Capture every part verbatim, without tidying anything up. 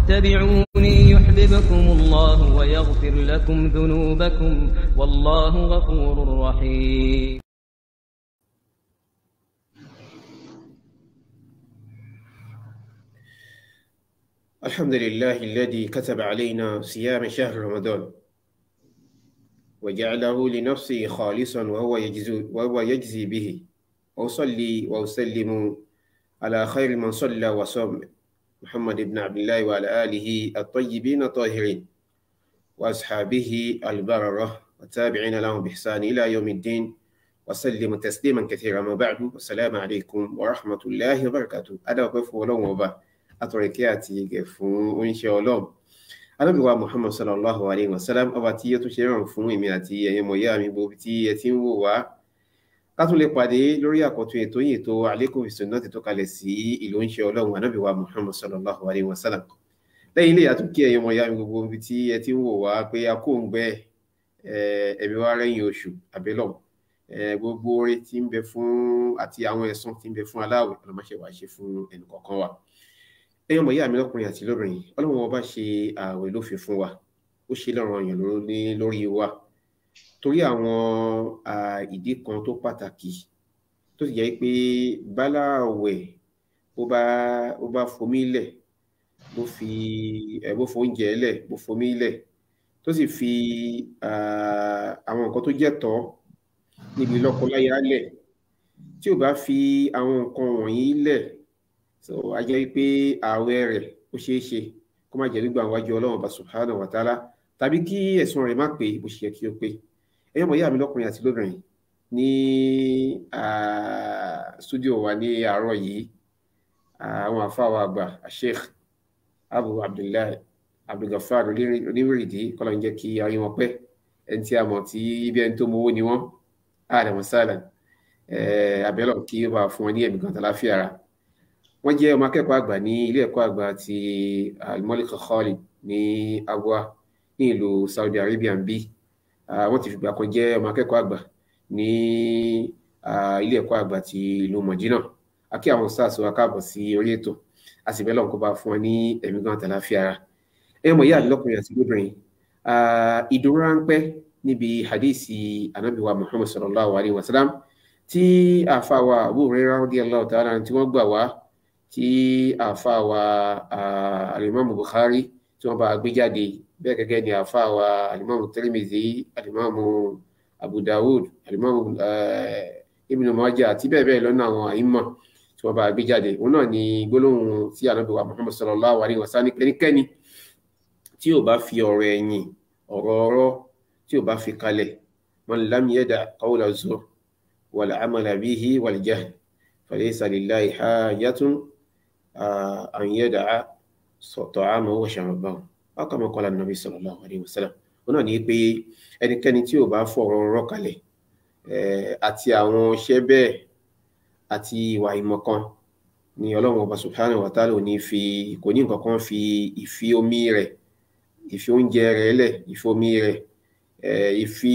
واتبعوني يحببكم الله ويغفر لكم ذنوبكم والله غفور رحيم. الحمد لله الذي كتب علينا صيام شهر رمضان وجعله لنفسه خالصا وهو يجزي, وهو يجزي به. وأصلي وأسلم على خير من صلى وصام محمد بن عبد الله وعلى آله الطيبين الطاهرين وأصحابه البررة والتابعين لهم بإحسان إلى يوم الدين وسلم تسليما كثيرا. ما بعد، والسلام عليكم ورحمة الله وبركاته. أنا وقف ولو وبا أتركياتي فون إن شاء الله. Ànábì wa Muhammad sallallahu alayhi wa sallam, ọba tí ó tún ṣe rán fún èmi àti ẹ̀yin ọmọ ìyá mi gbogbo tí ẹ ti ń wò wá. Ká tún lè pàdé lórí àkọ́tún ètò yìí tó Alaykum Bis-Sunnah tó kalẹ̀ sí ìlú ń ṣe Ọlọ́run Ànábì wa Muhammad sallallahu alayhi wa sallam. Lẹ́yìn ilé àtún kí ẹ̀yin ọmọ ìyá mi gbogbo tí ẹ ti ń wò wá pé a kó ń gbẹ ẹ̀mí wa rẹ́yìn oṣù àbẹ́lọ̀ gbogbo oore tí ń bẹ fún àti àwọn ẹ̀san tí ń bẹ fún aláwẹ̀ ọlọ́mọṣẹ́ wa ṣe fún ẹnì kọ̀ọ̀kan wa. Ẹ̀yin ọmọ ìyá mi lọ́kùnrin àti lóbìnrin, Ọlọ́run ọba ṣe ààwẹ̀ lófin fún wa, ó ṣe lọ́ranyàn lórí wa torí àwọn ìdí kan tó pàtàkì tó sì jẹ́ pé báláwẹ̀ ó bá ó bá fomi lẹ̀ bó fi ẹ̀ bó fóúnjẹ lẹ̀ bó fomi lẹ̀ tó sì fi àwọn nǹkan tó jẹ́ tọ́ níbi lọ́kọláya lẹ̀ tí ò bá fi àwọn nǹkan wọ̀nyí lẹ̀, so a jẹ́ pé ààwẹ̀ rẹ̀ ó ṣeé ṣe kó má jẹ́ gbígbà wájú Ọlọ́run Ọba subhanahu wa ta'ala tàbí kí ẹ̀sùn rẹ̀ má pé bó ṣe yẹ kí ó pé. Ẹ̀yin ọmọ ìyá mi lọ́kùnrin àti lóbìnrin, ní studio wa ní àárọ̀ yìí àwọn àfáà wa àgbà Sheikh Abu Abdullahi Abdulgafar Onírìdí, kọ́lọ̀ ń jẹ́ kí ayé wọn pẹ́, ẹni tí a mọ̀ tí ibi ẹni tó mowó ni wọ́n, ahlan wa sahlan, abẹ́lọ̀ kí ó bá fún wọn ní ẹ̀mí kan tàlàáfíà ara. Wọ́n jẹ́ ọmọ akẹ́kọ̀ọ́ àgbà ní ilé ẹ̀kọ́ àgbà ti Al-Malik Khalid ní Abwa ní ìlú Saudi Arabia ń bí. Wọ́n ti fìgbà kan jẹ́ ọmọ akẹ́kọ̀ọ́ àgbà ní ilé ẹ̀kọ́ àgbà ti ìlú Madina. A kí àwọn stars wa káàbọ̀ sí orí ètò, a sì bẹ́lọ̀ kó bá fún wọn ní ẹ̀mí gan tàlàáfíà ara. Ẹ̀yin ọmọ ìyá mi lọ́kùnrin àti lóbìnrin, ìdúró ráńpẹ́ níbi hadisi Ànábì wa Muhammad sallallahu alayhi wa sallam tí àfáà wa Abu Hurairah radiyallahu ta'ala tí wọ́n gbà wá, tí àfáà wa Al-Imam Bukhari tí wọ́n bá gbé jáde, bẹ́ẹ̀ gẹ́gẹ́ ni àfáà wa Al-Imam Tirmidhi, Al-Imam Abu Dawud, Al-Imam Ibn Majah àti bẹ́ẹ̀ bẹ́ẹ̀ lọ́nà àwọn àìmọ̀ tí wọ́n bá gbé jáde. Òun náà ni gbólóhùn tí Ànábì wa Muhammad sallallahu alayhi wa sallam ẹnikẹ́ni tí ò bá fi ọ̀rọ̀ ẹ̀yìn ọ̀rọ̀ ọ̀rọ̀ tí ò bá fi kalẹ̀, man lam yada' qawla zur wal amala bihi wal jahl falaysa lillahi hajatun an yada'a ta'amahu wa sharabahu aw kama qala an-nabi sallallahu alayhi wa sallam. Òun náà ni pé ẹnikẹ́ni tí ò bá fọ̀rọ̀ ọ̀rọ̀ kalẹ̀ àti àwọn iṣẹ́ bẹ́ẹ̀ àti ìwà ìmọ̀kan ni Ọlọ́run Ọba subhanahu wa ta'ala ní fi kò ní nǹkan kan fi ìfi omi rẹ̀ ìfi oúnjẹ rẹ̀ lẹ̀ ìfi omi rẹ̀ ìfi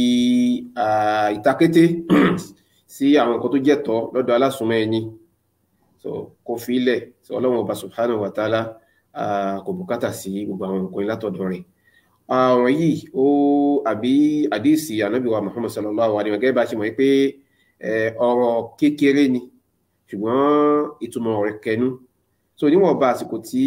ìtakété sí àwọn nǹkan tó jẹ́ tọ́ lọ́dọ̀ alásùnmọ́ ẹni so kò fi ilẹ̀, so Ọlọ́run Ọba subhanahu wa ta'ala kò bùkátà sí gbogbo àwọn nǹkan látọ̀dọ̀ rẹ̀. Ọ̀rọ̀ yìí ó àbí àdíìsì Ànábì wa Muhammad sallallahu alayhi wa sallam gẹ́gẹ́ bá ṣe mọ̀ pé ọ̀rọ̀ kékeré ni ṣùgbọ́n ìtumọ̀ rẹ̀ kẹnu. So níwọ̀n bá àsìkò tí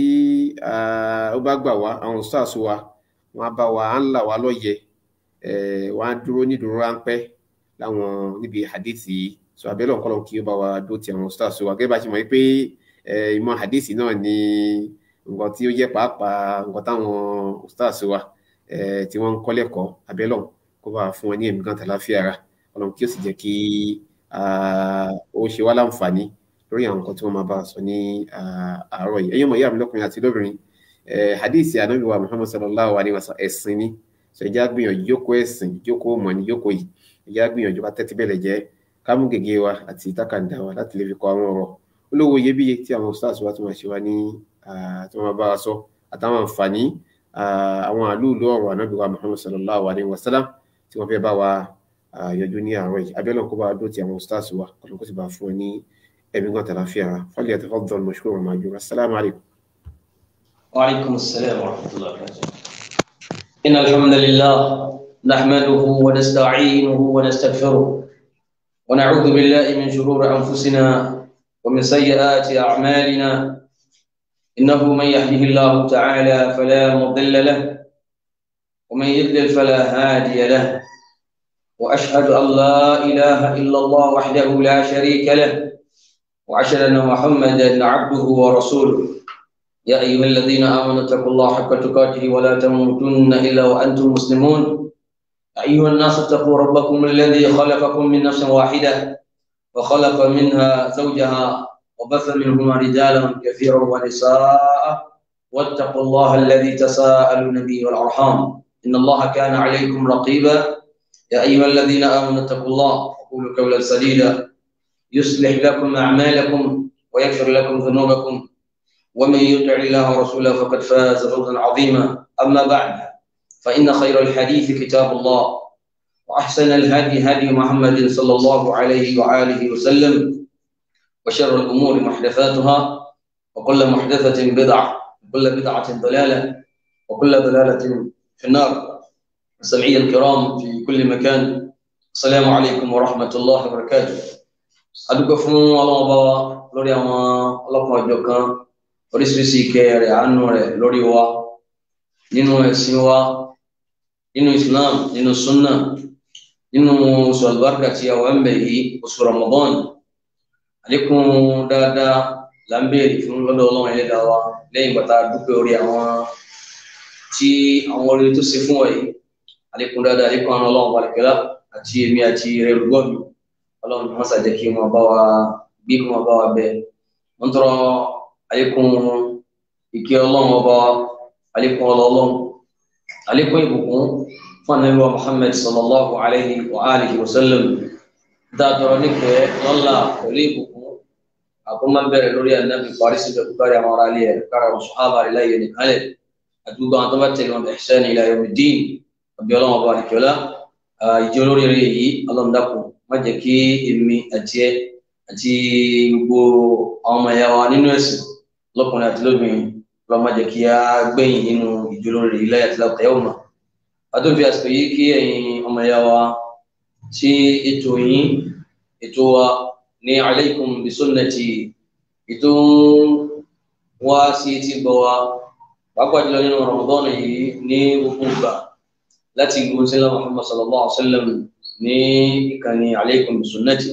ó bá gbà wá, àwọn stars wa wọ́n á bá wa á ń là wá lọ́yẹ, wọ́n á dúró nídúró ráńpẹ́ láwọn níbi hadithi yìí. So abẹ́lẹ̀ ọ̀kọ́lọ̀ kí ó bá wa dó ti àwọn stars wa gẹ́gẹ́ bá ṣe mọ̀ pé ìmọ̀ hadithi náà ni nǹkan tí ó jẹ́ pàápàá nǹkan táwọn stars wa tí wọ́n ń kọ́ lẹ́kọ̀ọ́. Abẹ́lẹ̀ kó bá fún wọn ní ẹ̀mí kan tàlàáfíà ara, Ọlọ́run kí ó sì jẹ́ kí ó ṣe wá láǹfààní lórí àwọn nǹkan tí wọ́n máa bá sọ ní àárọ̀ yìí. Ẹ̀yin ọmọ ìyá mi lọ́kùnrin àti lóbìnrin, hadith Ànábì wa Muhammad sallallahu alayhi wa sallam ẹ̀sìn ni, so ẹjá gbìyànjú jókòó ẹ̀sìn, jókòó mọ̀ ní jókòó yìí, ẹjá gbìyànjú ká tẹ́tí bẹ̀lẹ̀ jẹ́ ká mú gègé wa àti tákàndá wa láti lè fi kọ àwọn ọ̀rọ̀ olówó iyebíye tí àwọn stars wa tó máa ṣe wá ní tí wọ́n máa bá wa sọ àtàwọn àǹfààní àwọn àlúùlú ọ̀rọ̀ Ànábì wa Muhammad sallallahu alayhi wa sallam tí wọ́n fẹ́ bá wa yọjú ní àárọ̀ yìí. Abẹ́lẹ̀ kó bá dó ti àwọn stars wa, Ọlọ́run kó sì bá fún wọn ní ẹ̀mí gan tàlàáfíà. Falyatafaddal mashkuran ma'juran. Assalamu alaykum. وعليكم السلام ورحمة الله وبركاته. إن الحمد لله نحمده ونستعينه ونستغفره ونعوذ بالله من شرور أنفسنا ومن سيئات أعمالنا. إنه من يهده الله تعالى فلا مضل له ومن يضلل فلا هادي له، وأشهد أن لا إله إلا الله وحده لا شريك له، وأشهد أن محمدا عبده ورسوله. يا أيها الذين آمنوا اتقوا الله حق تقاته ولا تموتن إلا وأنتم مسلمون. يا أيها الناس اتقوا ربكم الذي خلقكم من نفس واحدة وخلق منها زوجها وبث منهما رجالا كثيرا ونساء، واتقوا الله الذي تساءلون به والأرحام إن الله كان عليكم رقيبا. يا أيها الذين آمنوا اتقوا الله وقولوا قولا سديدا يصلح لكم أعمالكم ويغفر لكم ذنوبكم، ومن يطع الله ورسوله فقد فاز فوزا عظيما. أما بعد، فإن خير الحديث كتاب الله، وأحسن الهدي هدي محمد صلى الله عليه وآله وسلم، وشر الأمور محدثاتها، وكل محدثة بدعة، وكل بدعة ضلالة، وكل ضلالة في النار. سمعي الكرام في كل مكان، السلام عليكم ورحمة الله وبركاته. أدوكم الله وبوا لوري أما الله كوجوكا oríṣiríṣi ìkẹ́ rẹ̀ àánú rẹ̀ lórí wa nínú ẹ̀sìn wa, nínú Islam, nínú sunna, nínú oṣù àlùbáríkà tí a wà ń bẹ yìí, oṣù Ramadan. Àlékún dáadáa là ń béèrè fún lọ́dọ̀ Ọlọ́run Ẹlẹ́dàá wa lẹ́yìn ìgbà tá a dúpẹ́ orí àwọn tí àwọn orí tó ṣe fún wa yìí. Àlékún dáadáa, àlékún àwọn Ọlọ́run balẹ̀kẹ́lá àti èmi àti rẹ̀ olùgbọ́ mi. Ọlọ́run má ṣàjẹ́ kí wọ́n bá wa bí kí wọ́n bá wa bẹ. Wọ́n tọrọ àlékún ìkẹ́ Ọlọ́run ọba, àlékún Ọlọ́run, àlékún ìbùkún fún Ànábì wa Muhammad sallallahu alayhi wa alihi wa sallam. Dáadọ́rọ̀ nífẹ̀ẹ́ lọ́la pẹ̀lú ìbùkún àkómọ́ bẹ̀rẹ̀ lórí Ànábì parí sí ìbẹ̀kúkárí àwọn ará ilé ẹ̀ kára wọn sọ̀hábà rẹ̀ láyé nìkanlẹ̀ àdúgbò àwọn tó bá tẹ̀lé wọn bẹ̀ ihsan ila yawmiddin. Àbí Ọlọ́run ọba àdìkọ́lá ìjọ lórí rẹ̀ yìí, Ọlọ́run dákun má jẹ́ kí èmi àti ẹ àti gbogbo àwọn ọmọ ẹ̀yà wa nínú ẹ̀sìn lọ́kùnrin àti lóbìnrin lọ́ọ́ má jẹ́ kí a gbẹ̀yìn nínú ìjólórí rẹ̀ ilé àti láwùjọ yóò mọ̀. Adóbi àsìkò yìí kí ẹ̀yin ọmọ ẹ̀yà wa tí ètò yín ètò wa ní alaykum bi sunnati ètò wá sí etí gbọ́ wa pàápàá jùlọ nínú Ramadan yìí ní gbogbo ìgbà láti ìlú sílẹ̀ Muhammad sallallahu alaihi wa sallam ní ìkànnì alaykum bi sunnati.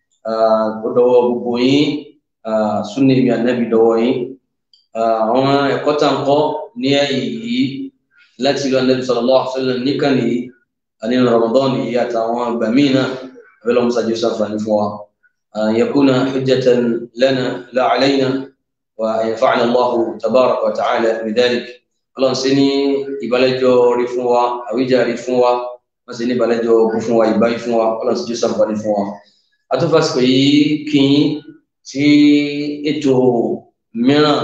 Dọwọ́ gbogbo yín, sunni mi Ànábì dọwọ́ yín. Àwọn ẹ̀kọ́ tá ń kọ́ ní ẹ̀yìn yìí láti ìlú Ànábì sallallahu alaihi wasallam nìkan ní nínú Ramadan yìí àtàwọn ìgbà míì náà abẹ́lẹ́ musa jésù àǹfààní fún wa. yakuna hujjatan lana la alayna wa yanfa'ana Allahu tabaraka wa ta'ala bidhalik. Ọlọ́run sí ní ìbálẹ́jọ́ rí fún wa, àwíjàre fún wa, wọ́n sì ní ìbálẹ́jọ́ bú fún wa, ìbáyé fún wa. Ọlọ́run sí jésù àǹfààní fún wa. Atúfàsíkò yìí kí n tí ètò mìíràn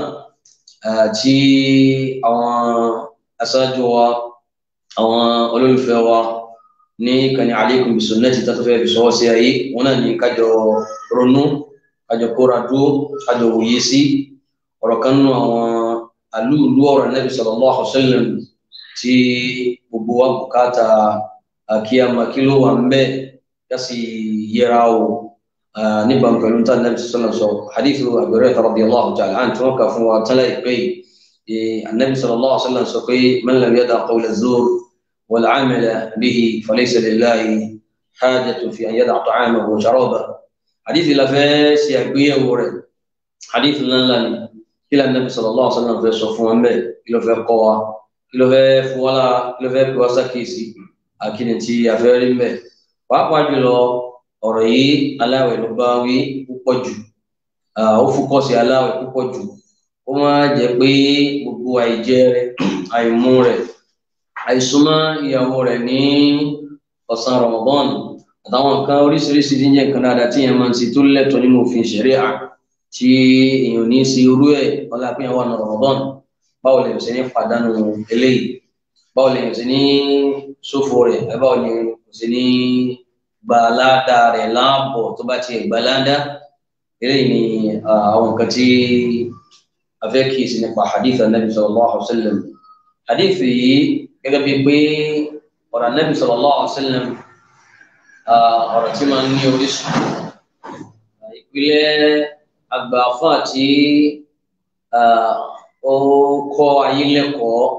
tí àwọn aṣáájú wa, àwọn olólùfẹ́ wa ní ìkànnì alaykum bi sunnati tó fẹ́ fi sọ́wọ́ sí ayé, wọn náà ní kájọ ronú, kájọ kóra dúró, kájọ wòye sí ọ̀rọ̀ kan nínú àwọn àlúùlú ọ̀rọ̀ Ànábì sallallahu alaihi wasallam tí gbogbo wa bùkátà àkíyàmà kí ló wà ń bẹ́ẹ̀ kasi yẹra o nígbà pẹ̀lú tá Ànábì sallallahu alaihi wasallam hadithu Abu Hurairah radiyallahu ta'ala anhu tí wọ́n kà fún wa tẹ́lẹ̀ pé Ànábì sallallahu alaihi wasallam sọ pé man lam yada' qawla az-zur wal 'amala bihi falaysa lillahi hajatun fi an yada'a ta'amahu wa sharabahu. Hadith la fẹ́ ṣe àgbéyẹ̀wò rẹ̀, hadith ńláńlá ni. Kí la Ànábì sallallahu alaihi wasallam fẹ́ sọ fún wa bẹ́ẹ̀, kí ló fẹ́ kọ́ wa, kí ló fẹ́ fún wa lára, kí ló fẹ́ pè wá sákèsí, àkíni tí a fẹ́ rí bẹ́ẹ̀. Pàápàá jùlọ ọ̀rọ̀ yìí aláwẹ̀ ló bá wí púpọ̀ jù, ó fúkọ́ sí aláwẹ̀ púpọ̀ jù. Ó máa jẹ́ pé gbogbo àìjẹ rẹ̀, àìmú rẹ̀, àìsúnmọ́ ìyàwó rẹ̀ ní ọ̀sán Ramadan àtàwọn nǹkan oríṣiríṣi tí ń jẹ́ nǹkan dáadáa tí èèyàn máa ń ṣe tó lẹ́tọ̀ọ́ nínú òfin ṣẹ̀ríà tí èèyàn ní sí irú ẹ̀ ọlá pé àwọn Ramadan. Báwo lè ṣe ní pàdánù eléyìí, báwo lè ṣe ní ṣòfò rẹ̀, báwo lè ṣe ní gbalada rẹ̀ láàbọ̀ tó bá ti gbalada. Eléyìí ni àwọn nǹkan tí afeki sinipa hadith Nabi sallallahu alaihi wasallam. Hadith yìí gẹ́gẹ́ bí pé ọ̀rọ̀ Nabi sallallahu alaihi wasallam ọ̀rọ̀ tí máa ń ní orísun ìpìlẹ̀ àgbà fún àti ó kọ́ ayé lẹ́kọ̀ọ́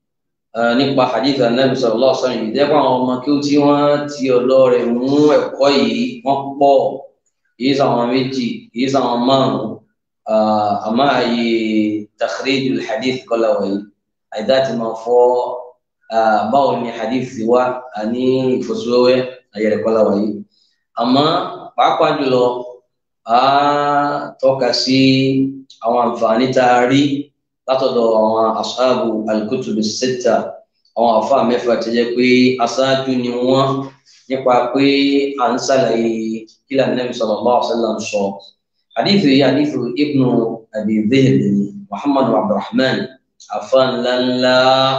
nípa hadith Nabi sallallahu alaihi wasallam yìí dẹ́kun àwọn ọmọ kí ó tí wọ́n ti ọ̀dọ̀ rẹ̀ mú ẹ̀kọ́ yìí wọ́n pọ̀ yìí sàwọn méjì yìí sàwọn márùn-ún àmọ́ àyè takhrijul hadith kọ́lá wọ̀nyí àìdá ti máa fọ́ báwo ni hadith ti wá ní ìfọ́síwẹ́wẹ́ ayẹ̀rẹ̀ kọ́lá wọ̀nyí àmọ́ pàápàá jùlọ a tọ́ka sí àwọn àǹfààní tá a rí látọ̀dọ̀ àwọn ashabu al-kutub as-sitta àwọn àfa mẹ́fà tó jẹ́ pé aṣáájú ni wọ́n nípa pé à ń ṣàlàyé kí la Nabi sallallahu alaihi wasallam sọ. Hadith yìí hadith ibnu abi Dhi'b Muhammad Abdurrahman afa ńláńlá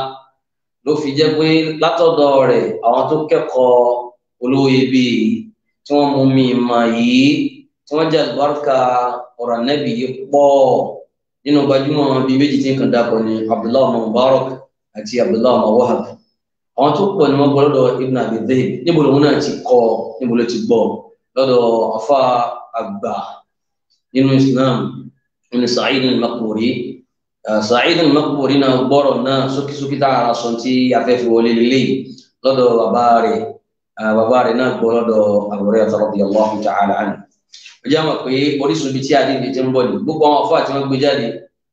ló fi jẹ́ pé látọ̀dọ̀ rẹ̀ àwọn tó kẹ́kọ̀ọ́ olówó ibi tí wọ́n mú mi mà yìí tí wọ́n jẹ́ àlùbáríkà ọ̀rọ̀ Nabi yìí pọ̀ nínú gbajúmọ̀ bíi méjì tí nǹkan dàpọ̀ ní Abdullahi ọmọ Mubarak àti Abdullahi ọmọ Wahab. Àwọn tó pọ̀ ni wọ́n gbọ́ lọ́dọ̀ Ibn Abi Dhi'b níbo lòun náà ti kọ́ níbo ló ti gbọ́ lọ́dọ̀ afa àgbà nínú Islam ní Sa'id al-Maqburi. Sa'id al-Maqburi náà gbọ́rọ̀ náà sókísókí tá a sọ tí afẹ́fẹ́ wọlé lélẹ̀ lọ́dọ̀ bàbá rẹ̀ bàbá rẹ̀ náà gbọ́ lọ́dọ̀ Abu Hurairah radiyallahu ta'ala anhu. Ó jẹ́ àmọ̀ pé orísun ibi tí adé ti ń bọ̀ ní gbogbo àwọn afọ àti wọn gbé jáde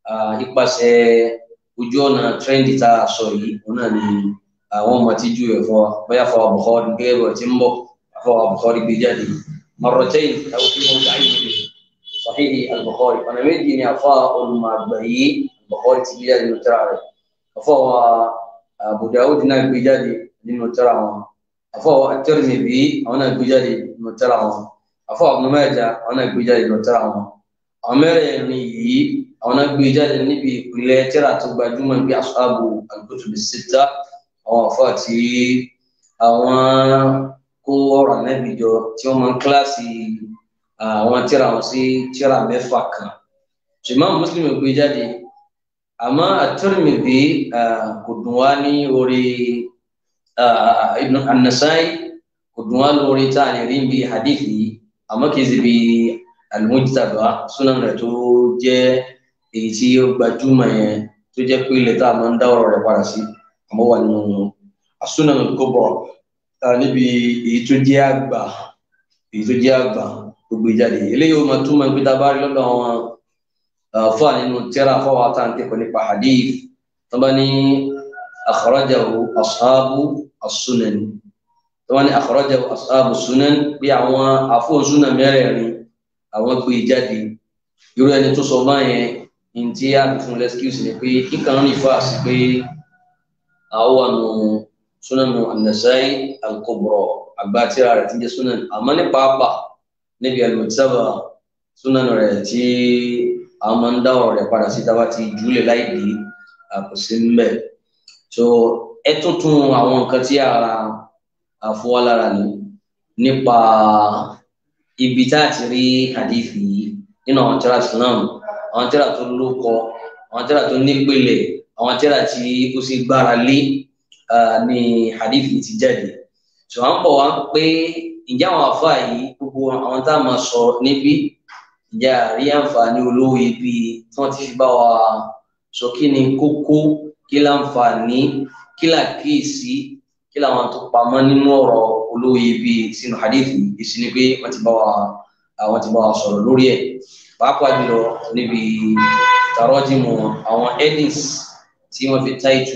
ipasẹ̀ ojú ọ̀nà trẹ́ndì tá a sọ yìí òun náà ni àwọn ọmọ tí ju ẹ̀ fún wa bóyá fún wa Bukhari gẹ́gẹ́ bọ̀ tí ń bọ̀ fún wa Bukhari gbé jáde marratayn àwọn tí wọ́n gbà yìí ní Sahih al-Bukhari ọ̀nà méjì ni àfa olùmọ̀ àgbà yìí Bukhari ti gbé jáde nínú tírà rẹ̀ àfa wa Abu Dawud náà gbé jáde nínú tírà wọn àfa wa At-Tirmidhi àwọn náà gbé jáde nínú tírà wọn àfa Ibn Majah àwọn náà gbé jáde nínú tírà wọn àwọn mẹ́rẹ̀ẹ̀rin yìí àwọn náà gbé jáde níbi ìpìlẹ̀ tírà tó gbajúmọ̀ bí ashabu al-kutub as-sitta àwọn àfa tí àwọn kó ọ̀rọ̀ Ànábì jọ tí wọ́n máa ń kíláàsì àwọn tírà wọn sí tírà mẹ́fà kan ṣùgbọ́n Muslim gbé jáde àmọ́ At-Tirmidhi kò dùn wá ní orí Ibn an-Nasa'i kò dùn wá lórí tá a lè rí bí hadith yìí àmọ́ kì í ṣe bí al-Mujtaba sunan rẹ̀ tó jẹ́ èyí tí ó gbajúmọ̀ yẹn tó jẹ́ pé ilẹ̀ tá a máa ń dá ọ̀rọ̀ rẹ̀ padà sí àmọ́ wà nínú as-Sunan al-Kubra níbi èyí tó jẹ́ àgbà èyí tó jẹ́ àgbà gbogbo ìjáde eléyìí ó máa túmọ̀ pé tá a bá rí lọ́dọ̀ àwọn fún nínú tírà fọwọ́ àtàǹkẹ́kọ̀ọ́ nípa hadith tó bá ní akhrajahu ashabu as-sunan tó bá ní akhrajahu ashabu as-sunan bí àwọn àfọ̀n sunan mẹ́rẹ̀ẹ̀rin àwọn gbé jáde irú ẹni tó sọ báyẹn ní tí a fún lẹ́skíùsì ni pé kíkan ní fàásì pé àwọn àna sunan an-Nasa'i al-Kubra àgbà tírà rẹ̀ ti jẹ́ sunan àmọ́ ní pàápàá níbi al-Mujtaba sunan rẹ̀ tí a máa ń dá ọ̀rọ̀ rẹ̀ padà sí tábà ti júlẹ̀ láì dé àkọsí ńbẹ̀ so ẹ tuntun àwọn nǹkan tí ara àfọwọ́lára ni nípa ibi tá a ti rí hadith yìí nínú àwọn tírà Islam àwọn tírà tó lóko àwọn tírà tó nípele àwọn tírà tí ó sì gbára lé ní hadith yìí ti jáde so à ń bọ̀ wá pé ǹjẹ́ àwọn àfáà yìí gbogbo àwọn tá a máa sọ níbí ìjà rí àǹfààní olówó ibi tí wọ́n ti fi bá wa sọ kí ni kókó kí láǹfààní kí làkíyèsí kí làwọn tó pamọ́ nínú ọ̀rọ̀ olówó ibi sínú hadithi ìsí ni pé wọ́n ti bá wa àwọn ti bá wa sọ̀rọ̀ lórí ẹ̀ pàápàá jùlọ níbi tàrọ́jìmù àwọn headings tí wọ́n fi táìtù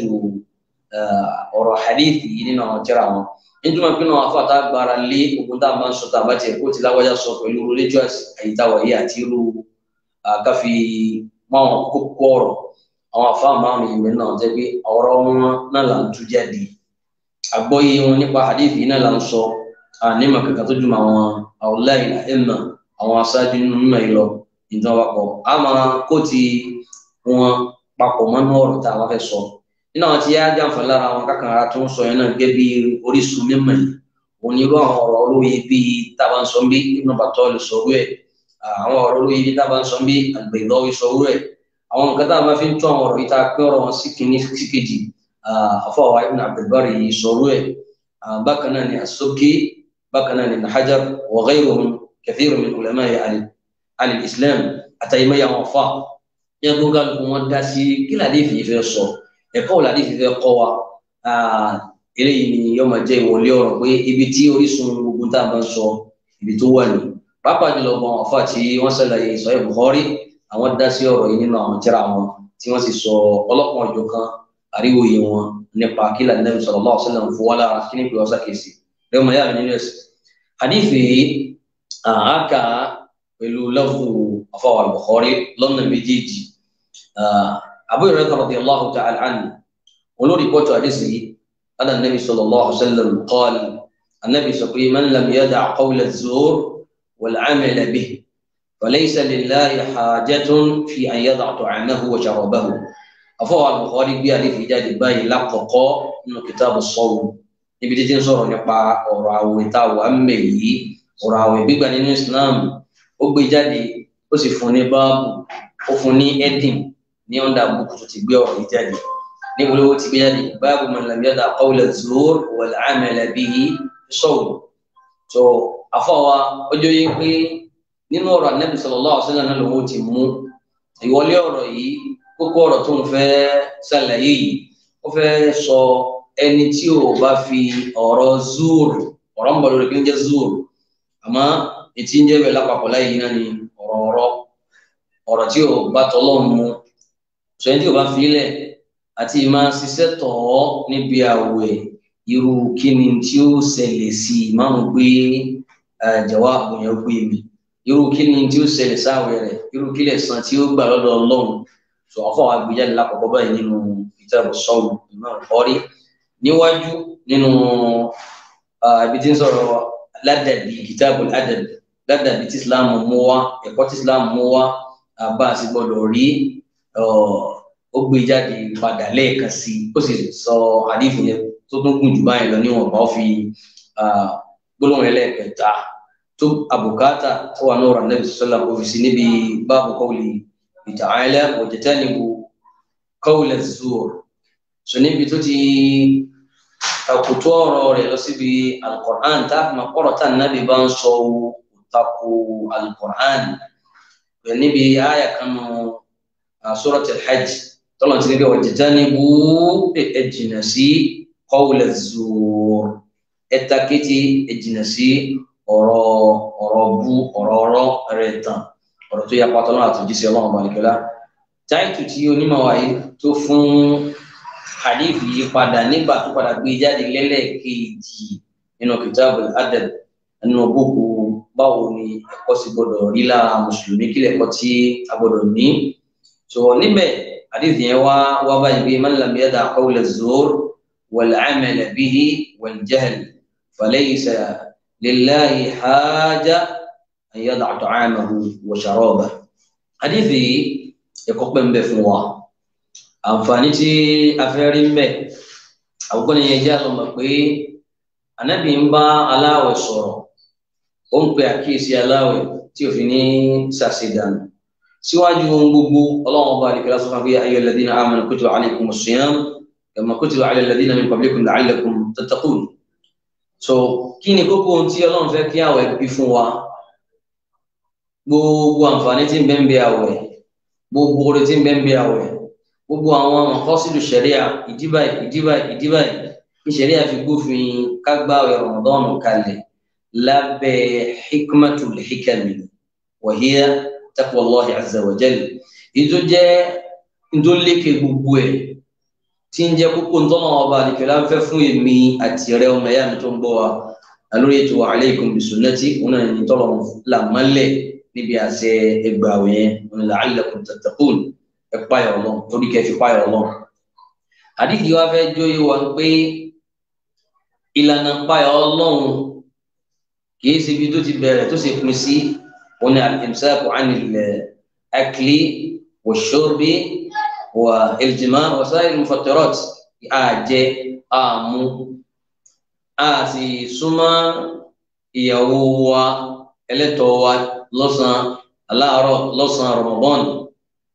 ọ̀rọ̀ hadithi yìí nínú àwọn tírà wọn nítorí pé náà àfàtà gbára lé ogun tá a máa ń sọ tá a bá tiẹ̀ kó ti lágbájá sọ pẹ̀lú religious àyítáwọ̀ yìí àti irú káfí máwọn kókó ọ̀rọ̀ àwọn àfáà márùn ìwé náà jẹ́ pé ọ̀rọ̀ wọn náà là ń tú jáde àgbọ́yé wọn nípa hadith yìí náà là ń sọ ànímọ̀ kankan tó jùmọ̀ àwọn àwòláì ẹ̀mà àwọn aṣáájú nínú mímọ̀ yìí lọ ìjọba papọ̀ a máa kó ti wọn papọ̀ mọ́nú ọ̀rọ̀ tá a wá fẹ́ sọ nínú àwọn tí yá jàǹfààní lára àwọn kákan ara tó ń sọ yẹn náà gẹ́gẹ́ bí orísun mímọ̀ yìí onírú àwọn ọ̀rọ̀ olóye bíi tábà ń sọ bí Ibn Battal sọ̀rọ̀ ẹ̀ àwọn ọ̀rọ̀ olóye bíi tábà ń sọ bí Al-Baydawi sọ̀rọ̀ ẹ̀ àwọn nǹkan tá a máa fi ń tún àwọn ọ̀rọ̀ yìí tá a pín ọ̀rọ̀ wọn sí kìíní sí kejì àfọwọ́ Ibn Abdul Barri yìí sọ̀rọ̀ ẹ̀ bákan náà ni as-Subki bákan náà ni Ibn Hajar wa ghayruhum kathirun min ulama'i al-Islam àtàyèmọ́ yà wọn fà yẹn tó kálukú wọn dá sí kí ládé fi fẹ́ sọ ẹ̀kọ́ ládé fi fẹ́ kọ́ wa eléyìí ni yóò máa jẹ́ ìwọlé ọ̀rọ̀ pé ibi tí orísun gbogbo tá a bá ń sọ ibi tó wà ní pàápàá jùlọ wọn àfa tí wọ́n ṣàlàyé Sahih Bukhari àwọn dá sí ọ̀rọ̀ yìí nínú àwọn tírà wọn tí wọ́n sì sọ ọlọ́pàá ọjọ́ kan àríwòye wọn nípa kí lànà Nabi sallallahu alaihi wasallam fún wa lára kí ní pé ọ̀sà kìí lẹ́mọ̀ yára nínú ẹ̀sìn hadithi àáka pẹ̀lú lafzu àfọwọ́ al-Bukhari lọ́nà méjèèjì Abu Hurairah radiyallahu ta'ala anhu olórí pọ̀tù hadithi أن النبي صلى الله عليه وسلم قال النبي صلى الله عليه وسلم من لم يدع قول الزور والعمل به فليس لله حاجة في أن يضع طعامه وشرابه أفوى البخاري بيها في جاد باي لقطة من كتاب الصوم ibi tí ń sọ̀rọ̀ nípa ọ̀rọ̀ àwẹ̀ tá a wà ń mẹ̀ yìí ọ̀rọ̀ àwẹ̀ gbígbà nínú Islam ó gbé jáde ó sì fún ní báàbù ó fún ní ẹ́dìn ní ọ̀ndà bùkù tó ti gbé ọ̀rọ̀ yìí jáde níbo ló ti gbé jáde báàbù man lam yada qawla az-zur wal amala bihi sawm so àfọwà ọjọ́ yìí pé nínú ọ̀rọ̀ Ànábì sallallahu alaihi wasallam náà lòun ti mú ìwọlé ọ̀rọ̀ yìí kókó ọ̀rọ̀ tó ń fẹ́ ṣàlàyé yìí ó fẹ́ sọ ẹni tí ò bá fi ọ̀rọ̀ zuur ọ̀rọ̀ ń bọ̀ lórí kí ń jẹ́ zuur àmọ́ ètí ń jẹ́ bẹ̀ lápapọ̀ láyé yìí náà ni ọ̀rọ̀ ọ̀rọ̀ ọ̀rọ̀ tí ò bá tọ́lọ́ mu sọ ẹni tí ò bá fi ilẹ̀ àti máa ṣiṣẹ́ tọ̀ ọ́ níbi àwẹ̀ irú kíni tí ó ṣẹlẹ̀ sí i máa ń gbé jẹ̀wá àbòyàn gbé mi irú kíni tí ó ṣẹlẹ̀ sáwẹ̀ rẹ̀ irú kílẹ̀ san tí ó gbà lọ́dọ̀ Ọlọ́run sọ àfọwọ́ àgbéjáde lápapọ̀ báyìí nínú Kitab as-Sawm Imam Bukhari níwájú nínú ibi tí ń sọ̀rọ̀ ládàbí Kitabul Adab ládàbí tí Islam mú wá ẹ̀kọ́ tí Islam mú wá bá a sì gbọ́dọ̀ rí ó gbé jáde padà lẹ́ẹ̀kan sí i ó sì sọ àdìfù yẹn tó tún gùn jù báyìí lọ níwọ̀n bá ó fi gbólóhùn ẹlẹ́ẹ̀kẹta tó àbùkátà tó wà ní ọ̀rọ̀ Ànábì sallallahu alaihi wasallam òfìsí níbi báàbù qawli ta'ala wa tajtanibu qawla az-zur sọ níbi tó ti àkùtù ọ̀rọ̀ rẹ̀ lọ síbi al-Qur'an tá a fi máa kọ́rọ̀ tá Ànábì bá ń sọ òtakò al-Qur'an níbi àyà kan nù surat al-Hajj tọ́lọ̀ tí níbi wajtanibu ẹ̀jìnà sí qawla az-zur ẹ̀tàkétì ẹ̀jìnà sí ọ̀rọ̀ ọ̀rọ̀ bú ọ̀rọ̀ ọ̀rọ̀ rẹ̀ tán ọ̀rọ̀ tó yà pátọ́ náà àtúnjíṣẹ́ ọlọ́run balikẹ́lá táìtù tí onímọ̀ wáyé tó fún hadith yìí padà nígbà tó padà gbé jáde lẹ́lẹ́kejì nínú Kitabul Adab nínú bókù báwo ni ẹ̀kọ́ sì gbọdọ̀ rí lára mùsùlùmí kílẹ̀ ẹ̀kọ́ tí a gbọdọ̀ ní so níbẹ̀ hadith yẹn wá wá báyìí pé man lam yada qawla az-zur wal amala bihi wal jahl falaysa lillahi haja an yada ta'amahu wa sharabahu hadith yìí ẹ̀kọ́ pẹ́ ń bẹ fún wa àǹfààní tí a fẹ́ rí mbẹ́ àkókò ní yẹn jẹ́ àlọ́mọ̀ pé Ànábì ń bá aláwẹ̀ sọ̀rọ̀ ó ń pe àkíyèsí aláwẹ̀ tí ò fi ní ṣàṣedànù síwájú ohun gbogbo Ọlọ́run ọba àdìgbẹ́lá sọ fún bí ayyuhal ladhina amanu kutiba alaykumus siyam kama kutiba ala alladhina min qablikum la'allakum tattaqun so kí ni kókó ohun tí Ọlọ́run fẹ́ kí àwẹ̀ bí fún wa gbogbo àǹfààní tí ń bẹ ń bẹ àwẹ̀ gbogbo oore tí ń bẹ ń bẹ àwẹ̀ gbogbo àwọn maqasidu sharia ìdíbà ìdíbà ìdíbà ní sharia fi gbófin kágbáwẹ̀ Ramadan kalẹ̀ lábẹ́ hikmatul hikami wa hiya taqwa Allahi azza wa jalla ìjọ jẹ́ ìjọ lékè gbogbo ẹ̀ tí ń jẹ́ kókó ntọ́nà ọba àdìkẹ́lá fẹ́ fún èmi àti rẹ ọmọ ẹ̀yà mi tó ń bọ̀ wá lórí ètò alaykum bi sunnati òun náà ní tọ́lọ̀ làmọ́lẹ̀ níbi àṣẹ ẹgbàwẹ̀ yẹn la'allakum tattaqun ẹ̀páyà ọlọ́run torí kẹfì páyà ọlọ́run àdìdì wa fẹ́ jóyè wa pé ìlànà páyà ọlọ́run kìí ṣe ibi tó ti bẹ̀rẹ̀ tó sì pín sí wọn ni al-imsaku 'anil akli wash-shurbi wal-jima' wa sa'ir al-mufattirat àjẹ àmú a sì súnmọ́ ìyàwó wa ẹlẹ́tọ̀ọ́ wa lọ́sàn-án aláàárọ̀ lọ́sàn-án Ramadan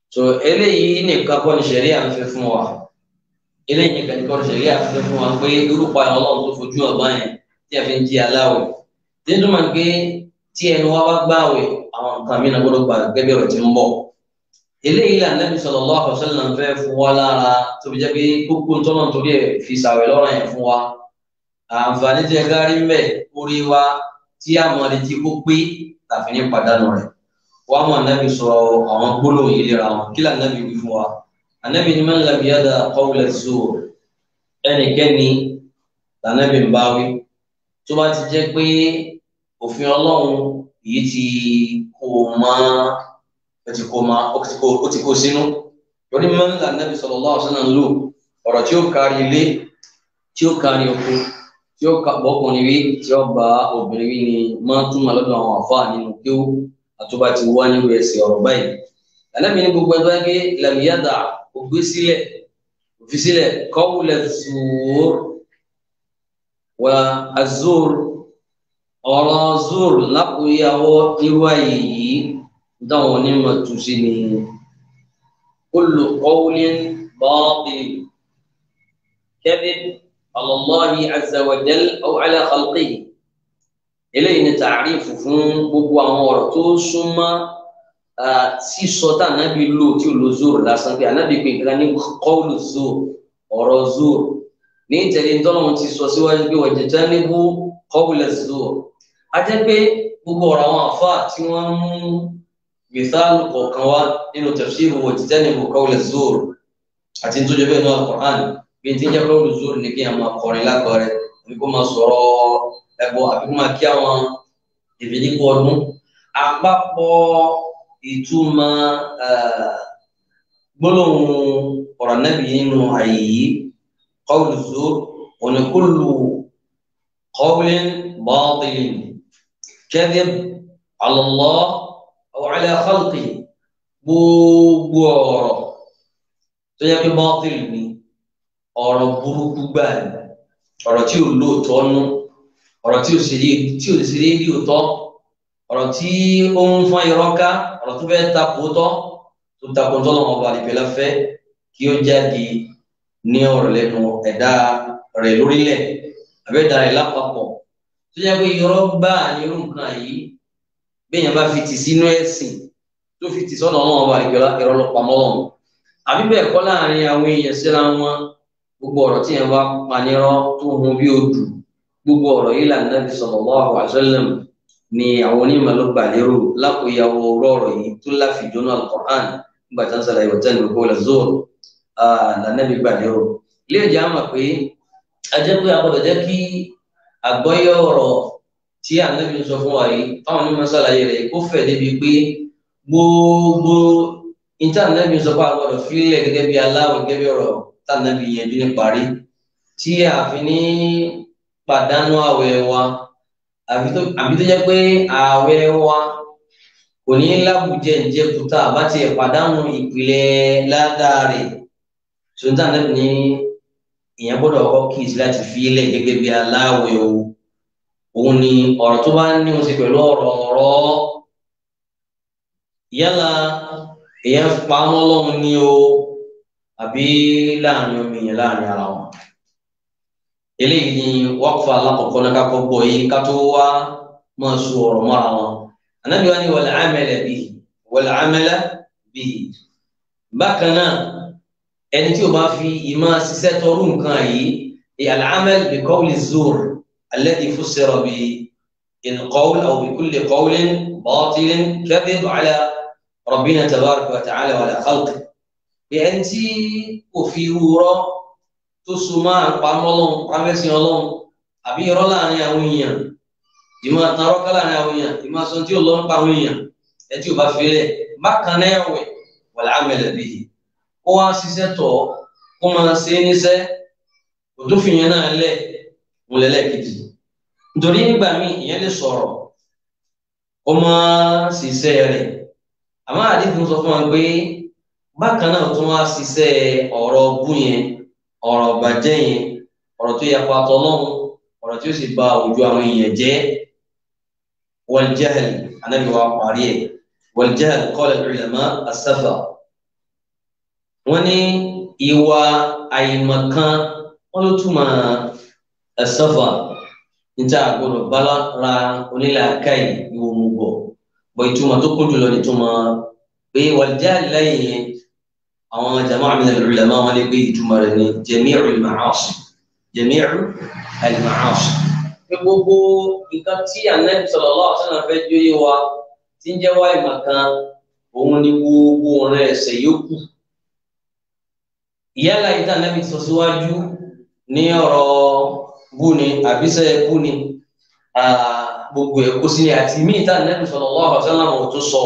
so eléyìí nìkan kọ́ ni ṣẹ̀ríà ń fẹ́ fún wa eléyìí nìkan kọ́ ni ṣẹ̀ríà ń fẹ́ fún wa pé irúpa Ọlọ́run tó fojú ọba yẹn tí a fi ń jí aláwẹ̀ tí tó máa ń gbé tí ẹnu wa bá gbáwẹ̀ àwọn nǹkan mìíràn gbọ́dọ̀ gbà gẹ́gẹ́ rẹ̀ ti ń bọ̀ eléyìí là Nabi sallallahu alaihi wasallam fẹ́ fún wa lára tó fi jẹ́ pé gbogbo ntọ́nà torí ẹ̀ fi ṣàwẹ̀ lọ́rọ̀ yẹn fún wa àǹfààní tí ẹ gárí ń bẹ̀ orí wa tí a mọ̀ létí kó pé tàfi ní pàdánù rẹ̀ wọ́n mọ̀ Nabi sọ àwọn gbólóhùn yìí lera wọn kí là Nabi wí fún wa Nabi ni man lam yada qawla az-zur ẹnikẹ́ni là Nabi ń bá wí tó bá ti jẹ́ pé òfin Ọlọ́run yìí ti kó máa ó ti kó máa ó ti kó sínú lórí man là Nabi sallallahu alaihi wasallam lò ọ̀rọ̀ tí ó kárí ilé tí ó kárí oko tí ó bọ́kùnrin wí tí ó bá obìnrin wí ni máa túmọ̀ lọ́dọ̀ àwọn àfáà nínú kí ó àtúbà ti wá nínú ẹsẹ̀ ọ̀rọ̀ báyìí Ànábì ní gbogbo ẹgbẹ́ gé lam yada ògbé sílẹ̀ òfin sílẹ̀ qawla az-zur wa az-zur ọ̀rọ̀ zur lápòyàwó irú ayé yìí dáwọn onímọ̀ tún sí ni kullu qawlin batil kadhib ala Allahi azza wa jal aw ala khalqihi eléyìí ni tààrífù fún gbogbo àwọn ọ̀rọ̀ tó súnmọ́ sísọ tá Ànábì lò tí ó lo zur lásán pé Ànábì pé nǹkan ní qawlu zur ọ̀rọ̀ zur ní ìtẹ̀lé tọ́lọ́run ti sọ síwájú pé wajtanibu qawla zur a jẹ́ pé gbogbo ọ̀rọ̀ àwọn àfáà tí wọ́n mú mìsáàlù kọ̀ọ̀kan wá nínú tafsir wajtanibu qawla zur àti tó jẹ́ bẹ́ẹ̀ náà Al-Qur'an bí n ti jẹ́ qawlu zur ní kí a máa kọrin lákọrẹ́ àbí kó máa sọ̀rọ̀ ẹ̀bọ̀ àbí kó máa kí àwọn ìbílíkọ ọdún àpapọ̀ ìtumọ̀ gbólóhùn ọ̀rọ̀ Ànábì nínú àyè yìí qawlu zur wa kullu qawlin batilin kadhib ala Allah aw ala khalqi gbogbo ọ̀rọ̀ tó yẹ kí batil ni ọ̀rọ̀ burúkú gbáà ni ọ̀rọ̀ tí ò lóòótọ́ nú ọ̀rọ̀ tí ò sì rí tí ò sì rí bí òótọ́ ọ̀rọ̀ tí ó ń fọ́n irọ́ ká ọ̀rọ̀ tó fẹ́ takò tọ́ tó takò tọ́ lọ́wọ́ ọba àdìpẹ́lá fẹ́ kí ó jáde ní ọ̀rọ̀ lẹ́nu ẹ̀dá rẹ̀ lórílẹ̀ àbẹ́dá rẹ̀ lápapọ̀ tó yẹ pé irọ́ gbáà ní irú nǹkan yìí béèyàn bá fi tì sínú ẹ̀sìn tó fi tì sọ́nà ọlọ́wọ́ ọba àdìpẹ́lá irọ́ ló pamọ́ lọ́wọ́ àbí bẹ́ẹ̀ kọ́ láàrin àwọn èèyàn síra wọn gbogbo ọ̀rọ̀ tí yẹn bá panirọ́ tó hun bí odù gbogbo ọ̀rọ̀ yìí lànà Nabi sallallahu alaihi wasallam ni àwọn onímọ̀ ló gbà lérò lápòyàwó ọ̀rọ̀ yìí tó láfìdónú Al-Qur'an nígbà tí wọ́n sọ̀rọ̀ ìwọ̀tẹ́ ní gbogbo zur lànà Nabi gbà lérò ilé ìjà mọ̀ pé a jẹ́ pé àgbọ̀dọ̀ jẹ́ kí àgbọ́yé ọ̀rọ̀ tí Ànábì sọ fún wa yìí táwọn onímọ̀ sàlàyé rẹ̀ kó fẹ̀ débi pé gbogbo ìta Ànábì sọ pé àgbọ̀dọ̀ fílẹ̀ gẹ́gẹ́ bí aláwọ̀ gẹ́gẹ́ bí ọ̀rọ̀ tá Ànábì yẹn bí ní parí tí a fi ní pàdánù àwẹ̀ wa àbí tó jẹ́ pé àwẹ̀ wa kò ní lábùjẹ ìjẹkùtà bá tiẹ̀ pàdánù ìpìlẹ̀ ládàá rẹ̀ ṣùgbọ́n Ànábì ní ìyẹn gbọ́dọ̀ ọkọ̀ kí ìsì láti fi ilẹ̀ gẹ́gẹ́ bí aláwẹ̀ o òun ni ọ̀rọ̀ tó bá ní wọn sí pẹ̀lú ọ̀rọ̀ ọ̀rọ̀ yálà èèyàn pamọ́ lọ́hùn ní o àbí láàrin omi yẹn láàrin ara wọn eléyìí ni waqfa alákọ̀ọ́kọ́ náà kákọ́ gbọ́ yìí ká tó wá máa sọ ọ̀rọ̀ mọ́ra wọn Ànábì wa ni wal amala bihi wal amala bihi bákan náà ẹni tí o bá fi ìmọ̀ ṣiṣẹ́ tọrú nǹkan yìí al amal bi qawli zur alladhi fussira bi in qawl aw bi kulli qawlin batilin kadhib ala rabbina tabaraka wa ta'ala wa ala khalqi bí ẹni tí kò fi rúurọ́ tó so máa ń pamọ́ lọ́hùn pàmẹ́sìn ọlọ́hun àbí irọ́ láàrin àwọn èèyàn ìmọ̀ àtàrọ́ká láàrin àwọn èèyàn ìmọ̀ àsọ tí ó lọ́ ń pa àwọn èèyàn ẹ tí ò bá fi rẹ̀ bákan náà ẹ̀wẹ̀ wal amala bihi ó wá ṣiṣẹ́ tọ̀ kó máa ṣe é níṣẹ́ kò tó fi yẹn náà lẹ̀ mo lẹ́lẹ̀ kejì nítorí nígbà míì ìyẹn lè sọ̀rọ̀ ó máa ṣiṣẹ́ rẹ̀ àmọ́ àdéhùn sọ fún wa pé bákan náà tún wá ṣiṣẹ́ ọ̀rọ̀ bú yẹn ọ̀rọ̀ bàjẹ́ yẹn ọ̀rọ̀ tó yẹ pàtó lọ́hùn ọ̀rọ̀ tí ó sì ba àwùjọ àwọn èèyàn jẹ́ wal jahl Ànábì wa parí ẹ̀ wal jahl qala al-ulama as-safa wọ́n ní ìwà àìmọ̀kan wọ́n ló túmọ̀ ẹ̀sọ́fà níta àgbọ̀dọ̀ bala ra onílàákàyè ìwò mùgọ̀ bọ̀ ìtumọ̀ tó kún jùlọ nítumọ̀ pé wal-jahl lẹ́yìn yẹn àwọn jama'a min al-ulama wọn lè gbé ìtumọ̀ rẹ̀ ní jami'u al-ma'asi jami'u al-ma'asi pé gbogbo nǹkan tí Ànábì sallallahu alaihi wasallam fẹ́ jóyè wa tí ń jẹ́ wá ìmọ̀kan òun ni gbogbo ọ̀rẹ́ ẹ̀ṣẹ̀ yòókù yálà ìta Ànábì sọ síwájú ní ọ̀rọ̀ búni àbísẹ́ búni gbogbo ẹ̀kọ́ sílẹ̀ àti mí ìta Ànábì sallallahu alaihi wasallam tó sọ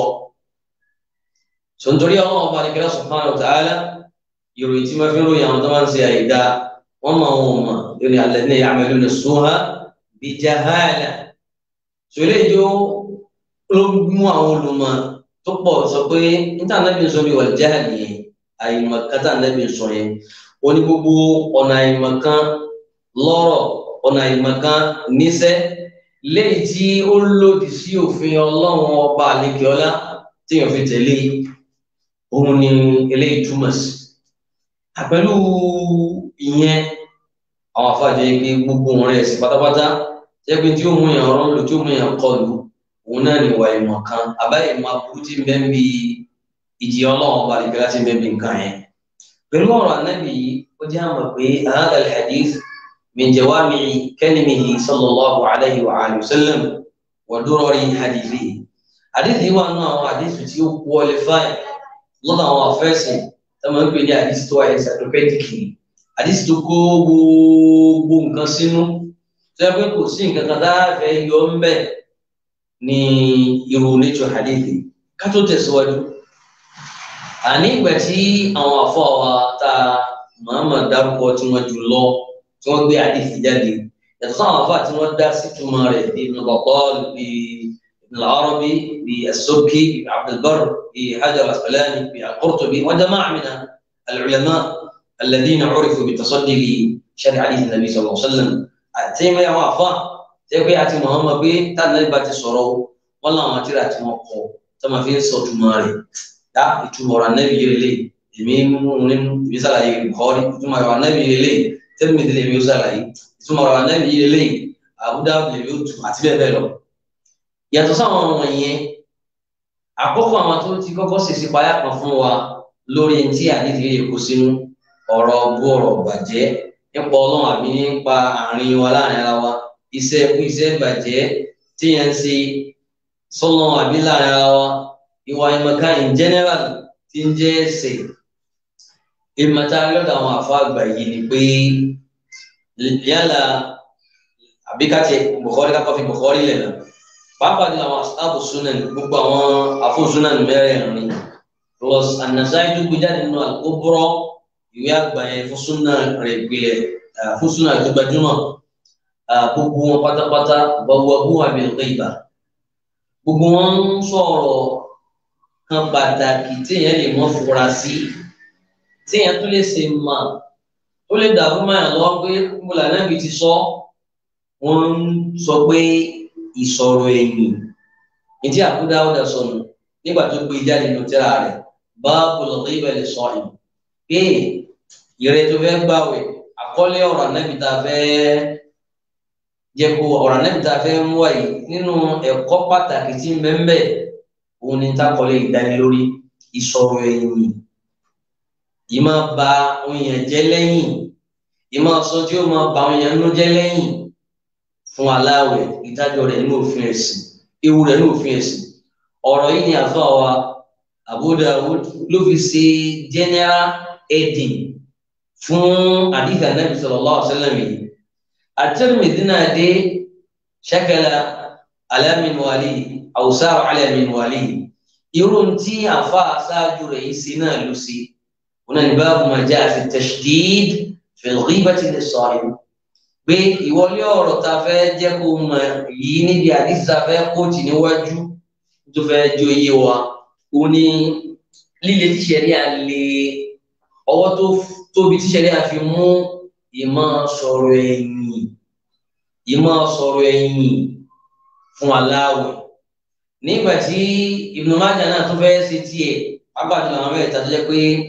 sọ̀ntorí àwọn ọba àdìgẹ́rẹ́ subhanahu wa ta'ala ìròyìn tí ma fi ń ròyìn àwọn tó máa ń ṣe àìdá wọ́n máa wọn mọ̀ lórí alladhina ya'maluna as-su'a bi jahala ṣòlẹ́ ìjọ ló mú àwọn olùmọ̀ tó pọ̀ sọ pé níta Ànábì sọ bí wal jahl yẹn àìmọ̀kan tá Ànábì sọ yẹn ó ní gbogbo ọ̀nà àìmọ̀kan lọ́rọ̀ ọ̀nà àìmọ̀kan níṣẹ́ léyìí tí ó lòdì sí òfin Ọlọ́run ọba àlekèọlá tí yóò fi tẹ̀lé òun ni eléyìí túmọ̀ sí àpẹẹlú ìyẹn àwọn afáàjẹ́ pé gbogbo wọn rẹ̀ sí pátápátá jẹ́ pé tí ó mú yàn ọ̀rọ̀ lò tí ó mú yàn kọlù òun náà ni ìwà ìmọ̀kan àbáyé máa burú tí ń bẹ́ ń bi ìjì Ọlọ́run ọba àlekèọlá tí ń bẹ́ ń bi nǹkan yẹn pẹ̀lú ọ̀rọ̀ Ànábì yìí ó jẹ́ àmọ̀ pé hadha al-hadith min jawami'i kalimihi sallallahu alayhi wa alihi wa sallam wa durari hadithihi hadithi wa náà àwọn hadith tí ó qualify lọ́dọ̀ àwọn afẹ́sìn tó máa ń pè ní hadith tó wà encyclopedic hadith tó kó gbogbo nǹkan sínú tó yẹ pé kò sí nǹkan kan dáàfẹ́ yọ ń bẹ̀ ní irú nature hadith ká tó tẹ̀síwájú àní ìgbà tí àwọn àfọ́ wa ta Muhammad dárúkọ tí wọ́n jù lọ tí wọ́n gbé hadith jáde yàtọ̀ sáwọn àfọ́ tí wọ́n dá sí túmọ̀ rẹ̀ bí Ibn Battal bí Ibn al-Arabi bí as-Subki bí Abd al-Barr bí Hajar al-Asqalani bí al-Qurtubi wa jama'a min al-ulama alladhina 'urifu bi-tasaddi li sharh hadith an-nabi sallallahu alaihi wasallam àti ìmọ̀ àwọn àfọ́ tí wọ́n gbé àti Muhammad pé táwọn bá ti sọ̀rọ̀ wọn làwọn àti rà tí wọ́n kọ tí wọ́n fi ń sọ túmọ̀ rẹ̀ dá ìtumọ̀ ọ̀rọ̀ Ànábì yìí lélẹ̀ èmi mú ní ìwé sàlàyé Bukhari ìtumọ̀ ọ̀rọ̀ Ànábì yìí lélẹ̀ Tirmidhi lè mi ó sàlàyé ìtumọ̀ ọ̀rọ̀ Ànábì yìí lélẹ̀ Abu Dawud lè mi ó tù àti bẹ́ẹ̀ bẹ́ẹ̀ lọ. yàtọ̀ sáwọn ọmọ yẹn àkọ́kọ́ àwọn tó ti kọ́kọ́ ṣèṣì payá kan fún wa lórí tí àdìsí yìí kó sínú ọ̀rọ̀ bú ọ̀rọ̀ bàjẹ́ nípa Ọlọ́run àbí nípa àárín wa láàrin ara wa iṣẹ́ ẹkú iṣẹ́ bàjẹ́ tí yẹn ń ṣe sọ́lọ́ àbí láàrin ara wa ìwà ìmọ̀ká in general tí ń jẹ́ ẹ̀ṣẹ̀ ìmọ̀ta lọ́dọ̀ àwọn àfa àgbà yìí ni pé yálà àbíkàtì Bukhari kápá fi Bukhari lẹ̀ náà pàápàá ní àwọn ashabu sunan gbogbo àwọn afọ sunan mẹ́rẹ̀ẹ̀rin plus An-Nasa'i tó gbé jáde nínú al-Kubra ìwé àgbà yẹn fún sunan rẹ̀ gbilẹ̀ fún sunan tó gbajúmọ̀ gbogbo wọn pátápátá bawwabuha bil-ghiba gbogbo wọn ń sọ̀rọ̀ kan pàtàkì téèyàn lè mọ fura sí téèyàn tó lè ṣe mà tó lè dàrú máyà lọ́wọ́ pé múlà náà bí ti sọ wọ́n ń sọ pé ìsọ̀rọ̀ ẹ̀yìn ìdí Abu Dawud sọnù nígbà tó gbé jáde nínú tírà rẹ̀ babul ghiba lis-sa'im pé ìrẹ́ tó fẹ́ gbàwẹ̀ àkọlé ọ̀rọ̀ Ànábì tá a fẹ́ jẹ́ kó ọ̀rọ̀ Ànábì tá a fẹ́ mú wáyé nínú ẹ̀kọ́ pàtàkì tí ń bẹ́ẹ̀ bẹ́ẹ̀ òun ni takọ̀lé ìdánilórí ìsọ̀rọ̀ ẹ̀yìn yìí máa ba òyìn jẹ́ lẹ́yìn yìí máa sọ tí ó máa ba òyìn nínú jẹ́ lẹ́yìn fún aláwẹ̀ ìdájọ́ rẹ̀ nínú òfin ẹ̀sìn ewu rẹ̀ nínú òfin ẹ̀sìn ọ̀rọ̀ yìí ni àfáà wa Abu Dawud ló fi ṣe general heading fún hadith Ànábì sallallahu alaihi wasallam yìí At-Tirmidhi náà dé shakala ala minwali awsar ala minwali irun tí àfa aṣáájú rẹ̀ yìí sí náà ló sí wọn ni babu ma jaa fi tashdid fi al-ghibati lis-sa'im pé ìwọlé ọ̀rọ̀ tá a fẹ́ jẹ́ kó mọ̀ yìí níbi àdìsí tá a fẹ́ kóòtù níwájú tó fẹ́ jó iye wa ó ní líle tíṣẹ̀rí à lè ọwọ́ tó tóbi tíṣẹ̀rí à fi mú ìmọ̀ sọ̀rọ̀ ẹ̀yìn ìmọ̀ sọ̀rọ̀ ẹ̀yìn fún aláwẹ̀ nígbà tí Ibn Majah náà tó fẹ́ ṣe tiẹ̀ pápájọ àwọn mẹ́ta tó jẹ́ pé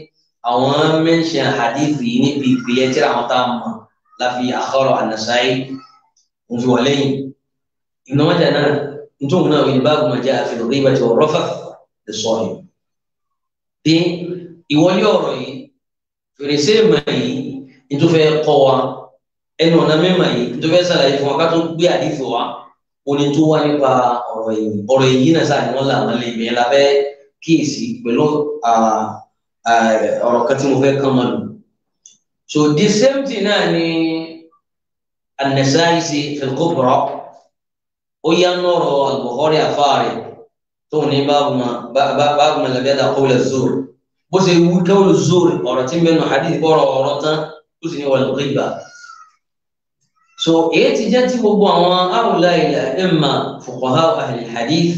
àwọn mention hadith yìí níbi ìpìlẹ̀ tí àwọn tá a mọ̀ láfi akhara an-Nasa'i òun fi wà lẹ́yìn Ibn Majah náà nítorí náà wíní báàbù ma ja'a fil ghibati war-rafath lis-sahib bí ìwọlé ọ̀rọ̀ yìí fèrèsé ìmọ̀ yìí nítorí fẹ́ kọ́ wa ẹnu ọ̀nà mímọ̀ yìí nítorí fẹ́ sàlàyé fún wa ká tó gbé hadith wa oní tó wá nípa ọ̀rọ̀ yìí ọ̀rọ̀ yìí náà sáà ni wọ́n là wọ́n lè bẹ̀ẹ́ lábẹ́ kíyèsí pẹ̀lú ọ̀rọ̀ kan tí mo fẹ́ kàn mọ́ lò. So the same thing náà ni an-Nasa'i sí fil Kubra ó yá nọ̀rọ̀ al-Bukhari àfáàrẹ̀ tó ní báàbù ma lam yada' qawl az-zur bó ṣe wú qawl az-zur ọ̀rọ̀ tí mẹ́nu hadith bọ́rọ̀ ọ̀rọ̀ tán tó sì ní wal ghiba. So èyí ti jẹ́ tí gbogbo àwọn àwòlá ilẹ̀ imma fuqaha ahli hadith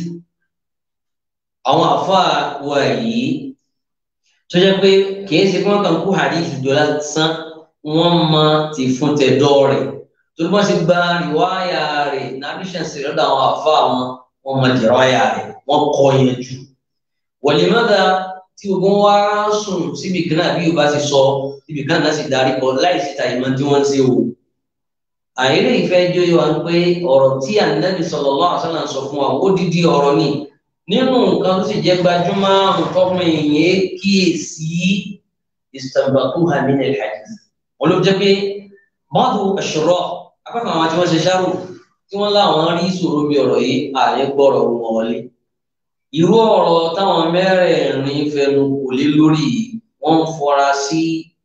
àwọn àfáà wà yìí tó jẹ́ pé kìí ṣe kí wọ́n kàn kú hadith jọ lásán wọ́n mọ ti fún tẹ̀dọ́ rẹ̀ tó bá ṣe gba riwaya rẹ̀ narration sí lọ́dọ̀ àwọn àfáà wọn wọ́n mọ diraya rẹ̀ wọ́n kọ́ yẹn jù walimada tí gbogbo wa sùn síbi kan náà bí Yorùbá ti sọ síbi kan náà sì darí kọ láì sí tàyímọ́ tí wọ́n ń ṣe wò. Àìrí ìfẹ́ jó yọ wá pé ọ̀rọ̀ tí Ànábì sallallahu alaihi wasallam sọ fún wa ó dídí ọ̀rọ̀ ni nínú nǹkan tó sì jẹ́ gbajúmọ̀ nǹkan ọmọ èèyàn kíyèsí istanbatuha min al-hadith. Wọ́n ló jẹ́ pé ba'du ash-shurah apákan àwọn tí wọ́n ṣe ṣáró tí wọ́n láwọn rí ìṣòro bí ọ̀rọ̀ yìí ààrẹ gbọ́rọ̀ wọn wọlé. Irú ọ̀rọ̀ táwọn mẹ́rẹ̀ẹ̀rin fẹnu kò lé lórí wọ́n ń fọra sí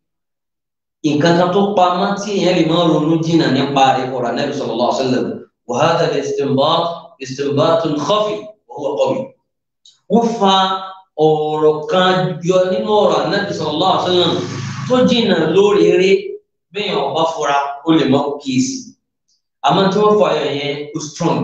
nǹkan kan tó pamọ́ tí èèyàn lè máa ronú jìnnà nípa rẹ̀ ọ̀rọ̀ Ànábì sallallahu alaihi wasallam wa hadha al-istinbat istinbatun khafi wa huwa qawi. Wọ́n fa ọ̀rọ̀ kan yọ nínú ọ̀rọ̀ Ànábì sallallahu alaihi wasallam tó jìnnà lórí eré bẹ́ẹ̀ ọba fura ó lè má kíyèsí àmọ́ tí wọ́n fa ayọ̀ yẹn ó strong.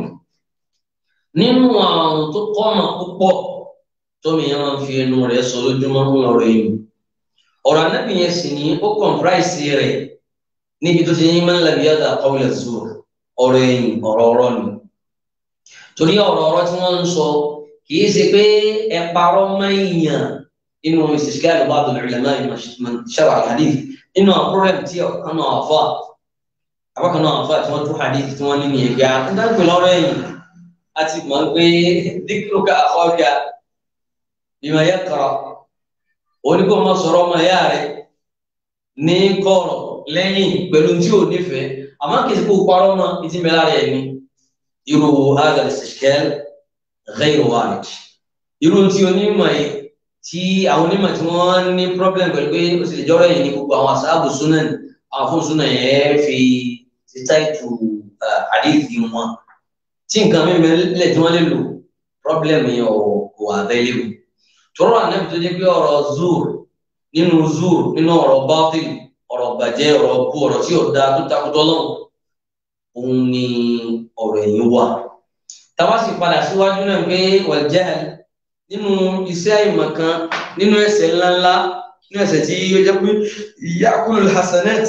Nínú àwọn tó kọ́nà púpọ̀ tómi yẹn máa ń fi ẹnu rẹ̀ sọ lójúmọ́ ń lọ́rọ̀ yìí ọ̀rọ̀ Ànábì yẹn sì ni ó comprise rẹ̀ níbi tó ti ní man lam yada' qawl az-zur ọ̀rọ̀ ẹ̀yìn ọ̀rọ̀ ọ̀rọ̀ ni torí ọ̀rọ̀ ọ̀rọ̀ tí wọ́n ń sọ kìí ṣe pé ẹ parọ́ mọ́ èèyàn nínú istishkal ba'd al-ulama man sharh al-hadith nínú problem tí ọ̀kan náà àfà àbákan náà àfà tí wọ́n tú hadith tí wọ́n ní ní ẹgbẹ́ àkúndàgbé lọ́rọ̀ ẹ̀yìn àti mọ̀ pé dhikruka akhaka bima yaqra oni ko ma sọ̀rọ̀ ma ya rẹ̀ ní kọ̀rọ̀ lẹ́yìn pẹ̀lú tí ó nífẹ̀ẹ́ àmọ́ kìí kó parọ́ mọ́ ìtí mẹ́lá rẹ̀ ní irú hadha al-istishkal ghayr warid irú tí onímọ̀ yìí tí àwọn onímọ̀ tí wọ́n ní problem pẹ̀lú pé ó sì lè jọ́rọ̀ yìí ní gbogbo àwọn asáàbù sunan àwọn fún sunan yẹn fi ti táìtù àdéhìí wọn tí nǹkan mímẹ́ lẹ̀ tí wọ́n lè lò problem yẹn ò wà available tọrọ Ànábì tó jẹ́ pé ọ̀rọ̀ zur nínú zur nínú ọ̀rọ̀ batil ọ̀rọ̀ bàjẹ́ ọ̀rọ̀ kú ọ̀rọ̀ tí ò da tó takùtọ lọ́hùn òun ni ọ̀rọ̀ ẹ̀yìn wà. Táwa sì padà síwájú náà pé wal jahl nínú iṣẹ́ àìmọ̀ kan nínú ẹ̀ṣẹ̀ ńláńlá nínú ẹ̀ṣẹ̀ tí ó jẹ́ pé ya'kulul hasanat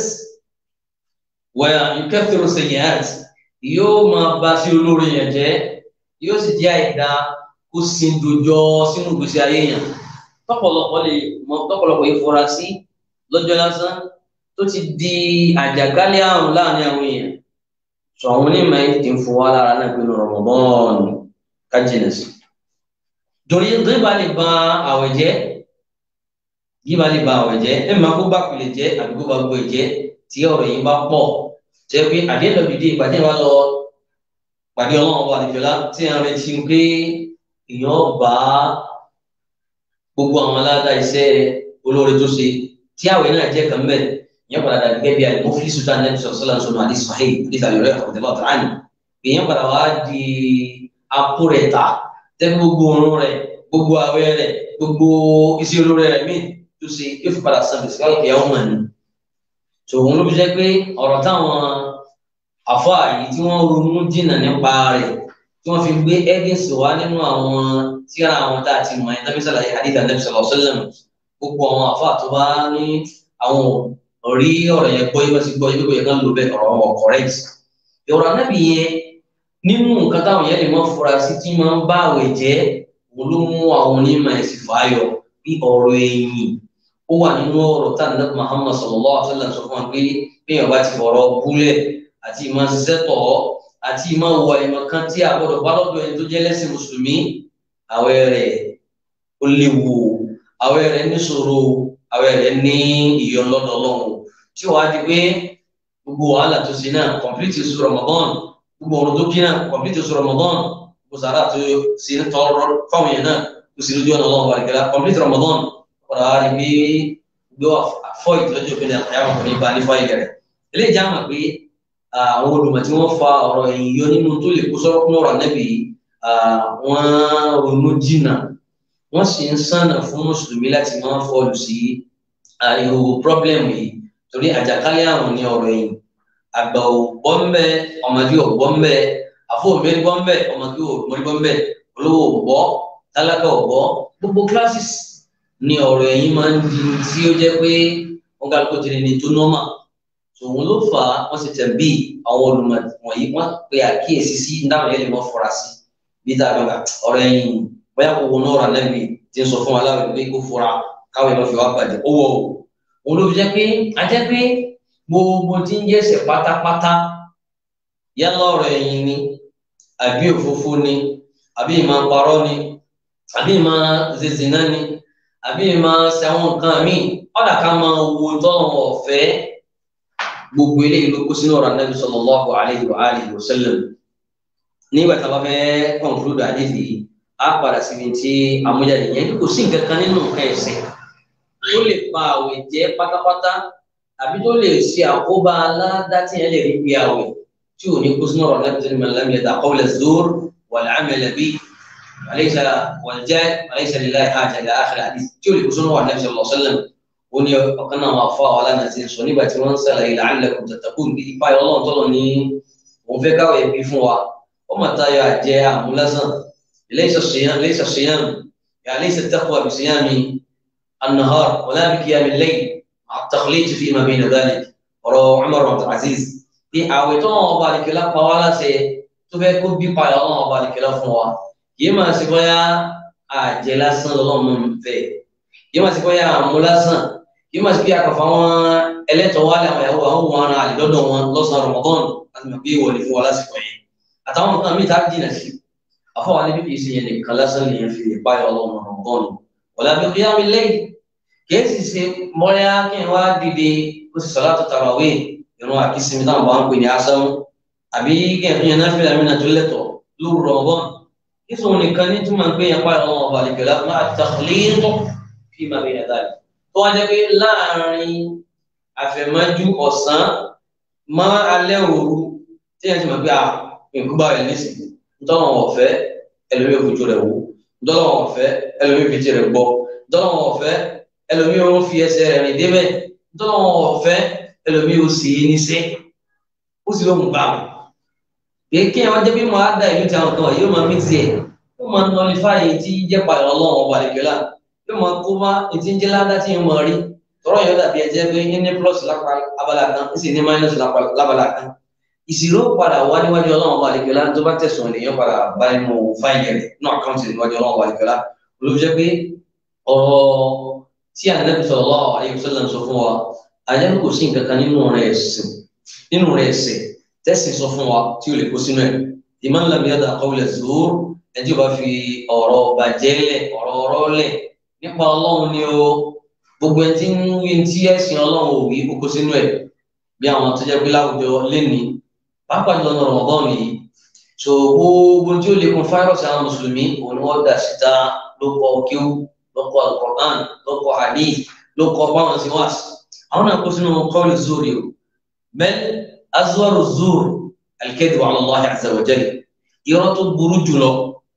wa yukaththiru sayyi'at yóò máa bá sí olórí yẹn jẹ́ yóò sì jẹ́ àìdá kó sin dojọ sínú ìgbésí ayé yẹn tọ̀pọ̀lọpọ̀ lè mọ tọ̀pọ̀lọpọ̀ ìfurasí lọ́jọ́ lásán tó ti di àjàkálẹ̀ àrùn láàrin àwọn èèyàn sọ àwọn onímọ̀ ẹ̀ ti ń fún wa lára náà pé Ramadan kájínà sí. torí gíba lè ba àwẹ̀ jẹ́ gíba lè ba àwẹ̀ jẹ́ ẹ̀ máa kó bá kulẹ̀ jẹ́ àbí kó bá gbọ́ ẹ̀ jẹ́ tí ọ̀rọ̀ yìí bá pọ̀ jẹ́ pé àdéhùn ìpàdé wa lọ pàdé ọlọ́run ọba àdìjọ́lá tí a retí pé èèyàn bá gbogbo àwọn aládàá iṣẹ́ olóore tó ṣe tí àwẹ̀ náà jẹ́ kan mẹ́rin èèyàn padà dàbí gẹ́gẹ́ bí àlè mọ́fílì sultan nabi sallallahu alaihi wasallam àdìs sahih àdìs àlùrẹ́ ọ̀tẹ̀lá ọ̀tàránì èèyàn padà wá di apó rẹ̀ ta tẹ́ gbogbo orun rẹ̀ gbogbo àwẹ̀ rẹ̀ gbogbo iṣẹ́ olóore rẹ̀ míì tó ṣe yóò fi padà san bẹ̀sẹ̀ káyọ̀ kẹ́yà ọmọ ni. tòun ló fi jẹ́ pé ọ̀rọ̀ táwọn àfọ́ àyè tí wọ́n ronú jìnnà nípa rẹ̀ tí wọ́n fi gbé ẹ́gẹ́sì wá nínú àwọn tíra àwọn tá a ti mọ̀ ẹ́ tàbí sàlàyé hadith Ànábì sallallahu alaihi wasallam gbogbo àwọn àfọ́ àtọ́wá ní àwọn orí ọ̀rọ̀ yẹn gbọ́ yẹn gbọ́ yẹn gbọ́ yẹn kan lò bẹ́ẹ̀ ọ̀rọ̀ wọn correct. ìrọ̀ Ànábì yẹn nínú nǹkan táwọn yẹn lè mọ́ fura sí tí máa ń bá àwẹ̀ jẹ́ òun ló mú àwọn onímọ̀ ẹ̀sìn fàáyọ bí ọ̀rọ̀ ẹ̀yìn ó wà nínú ọ̀rọ̀ tá Ànábì Muhammad sallallahu alaihi wasallam sọ fún wa pé bí èèyàn bá ti fọ̀rọ̀ búlẹ̀ àti ìmọ̀ ṣiṣẹ́ tọ̀ àti ìmọ̀ wọ ìmọ̀ kan tí a gbọ́dọ̀ bá lọ́dọ̀ ẹni tó jẹ́ lẹ́sìn mùsùlùmí àwẹ̀ rẹ̀ ó léwu àwẹ̀ rẹ̀ níṣòro àwẹ̀ rẹ̀ ní ìyọlọ́dọ̀ Ọlọ́run tí wàá di pé gbogbo wàhálà tó ṣe náà complete oṣù Ramadan gbogbo ọ̀rọ̀ tó kí náà complete oṣù Ramadan gbogbo sàrà tó ṣe ń tọrọ fáwọn yẹn náà tó ṣe lójú ọ̀nà Ọlọ́run àríkẹ́lá complete Ramadan ọ̀rọ̀ àrí pé gbé fọ́ ìtọ́jú òfin àyàwó kò ní bá ní fáyì rẹ̀ eléyìí já mà pé àwọn olùmọ̀ tí wọ́n fa ọ̀rọ̀ ẹ̀yìn yọ nínú tó lè kó sọ́rọ́ fún ọ̀rọ̀ Ànábì wọ́n ronú jìnnà wọ́n sì ń sànà fún mùsùlùmí láti máa fọ́ọ̀lù sí irú problem yìí torí àjàkálẹ̀ àrùn ní ọ̀rọ̀ ẹ̀yìn àgbà ò gbọ́ ń bẹ́ ọmọdé ò gbọ́ ń bẹ́ àfọ̀mẹ́rí gbọ́ ń bẹ́ ọmọdé ò gbọ́ ń bẹ́ olówó ò gbọ́ tálákà ò gbọ́ gbogbo classes ní ọ̀rọ̀ ẹ̀yìn máa ń di tí ó jẹ́ pé wọ́n ká lóko tẹ̀lé ní tó nọ́mà tòun ló fà á wọ́n sì tẹ̀ bí àwọn olùmọ̀ wọ̀nyí wọ́n pe àkíyèsí sí dáhùn yẹn lè wọ́n fura sí bí tá a gbàgbà ọ̀rọ̀ ẹ̀yìn bóyá kò wọnú ọ̀rọ̀ Ànábì tí ń sọ fún wa láwùjọ pé kó fura káwé lọ́ fi wá bàjẹ́ ó wọ̀ o òun ló fi jẹ́ pé a jẹ́ pé gbogbo tí ń jẹ́sẹ̀ pátápátá yálà ọ̀rọ̀ ẹ̀yìn ni àbí òfófó ni àbí ìmọ̀ parọ́ ni àbí ìmọ̀ zèzìnà ni àbí ìmọ̀ sẹ́wọ̀n nǹkan míì ọ̀dà ká máa wo tọ́lọ̀ ọ̀fẹ́ gbogbo eléyìí ló kó sínú ọ̀rọ̀ Ànábì sallallahu alayhi wa alihi wa sallam nígbà tá a bá fẹ́ conclude àdéhìí á padà síbi tí amújáde yẹn kò sí nǹkan kan nínú nǹkan ẹ̀sìn tó lè pa àwẹ̀ jẹ́ pátápátá àbí tó lè ṣe àkóbá aládá tí yẹn lè rí bí àwẹ̀ tí ò ní kó sínú ọ̀rọ̀ Ànábì tí man lam yada' qawla az-zur wal 'amala bihi walaysa wal jahd walaysa lillahi haja ila akhir hadith tí ò lè kó sínú ọ̀rọ̀ Ànábì sallallahu alaihi wasallam ó ní ọ̀kan náà wà fún àwọn aláǹdà tí ń sọ nígbà tí wọ́n ń ṣàlàyé la'allakum tattaqun bí ipa Ọlọ́run tọ́lọ̀ ní òun fẹ́ káwé bí fún wa ó mà tayọ àjẹ àmúlásán laysa siyam laysa siyam ya laysa taqwa bi siyami النهار ولا بقيام الليل مع التخليط فيما بين ذلك ورو عمر بن عبد العزيز دي عاوتون بارك الله قوالا سي تبقى كوب بي باي الله بارك الله فوا يما سيبويا اجلا سن لون في يما سيبويا مولاسن يما سيبيا كفاوا اليتو ولا ما هو هو انا على دودو وان لوس رمضان لازم بي ولي فوا لا سيبويا اتاون كان مي تاجينا سي افوا علي بي سي يعني كلاسن في باي الله رمضان ولا بقيام الليل kesi se moya ke wa dide ko salatu tarawih yono akisimi tan ba ko ni asam abi ke fi na fi la mina tuleto lu ramadan iso ni kan ni tuma pe ya pa Allah balik la ma at-takhlit fi ma bayna dhalik to ade pe láàrin afemaju ọ̀sán ma alẹ́ òru tí en ti ma pe a nku ba ele nisi ntono ọ̀fẹ́ ẹlòmí ojú rẹ̀ wò ntono ọ̀fẹ́ ẹlòmí fi ti rẹ̀ gbọ́ ntono ọ̀fẹ́ ẹlòmí ó fi ẹsẹ̀ rẹ̀ rìn débẹ̀ ntono ọ̀fẹ́ ẹlòmí ó sì ní ṣe ó sì ló ń gbà kéèké wọn jẹ́ bí mo á da ìlú tí àwọn kan wà yóò máa mí tiẹ̀ yóò máa nọlifáì tí jẹ́ pàdé ọlọ́run ọba àlekèlá yóò máa kó bá etí ń jẹ́ ládá tí yóò máa rí tọrọ yóò dàbí ẹ̀jẹ̀ pé ní plus lápá abala kan ó sì ní minus lábala kan ìṣirò padà wá níwájú ọlọ́run ọba àlekèlá tó bá tẹ̀sán ènìyàn padà bá nínú fáìlì rẹ̀ náà àkáǹtì níwájú ọlọ́run ọba àlekèlá olùjẹ́ pé ọ̀rọ̀ tí Ànábì sallallahu alaihi wasallam sọ fún wa àjẹ́ kò sí nǹkan kan nínú rẹ̀ ẹ̀sìn nínú rẹ̀ ẹ̀sìn tẹ́sí sọ fún wa tí ó lè kó sínú ẹ̀ man lam yada' qawla az-zur ẹjọ́ bá fi ọ̀rọ̀ bàjẹ́ lẹ̀ ọ̀rọ̀ ọ̀rọ̀ lẹ̀ nípa ọlọ́run ni o gbogbo ẹni tí ń wí tí ẹ̀sìn ọlọ́run ò wí kókó sínú ẹ̀ bí àwọn tó jẹ́ pé láwùjọ lẹ́ni pàápàá jùlọ ní Ramadan yìí so gbogbo tí ó lè kún fáírọ̀sì àwọn mùsùlùmí òun ni wọ́n dà síta ló kọ kíw ló kọ al-Qur'an ló kọ hadith ló kọ báwọn sí wáàsì àwọn náà kó sínú qawli az-zur o bẹ́ẹ̀ أزور الزور الكذب على الله عز وجل يرات برجله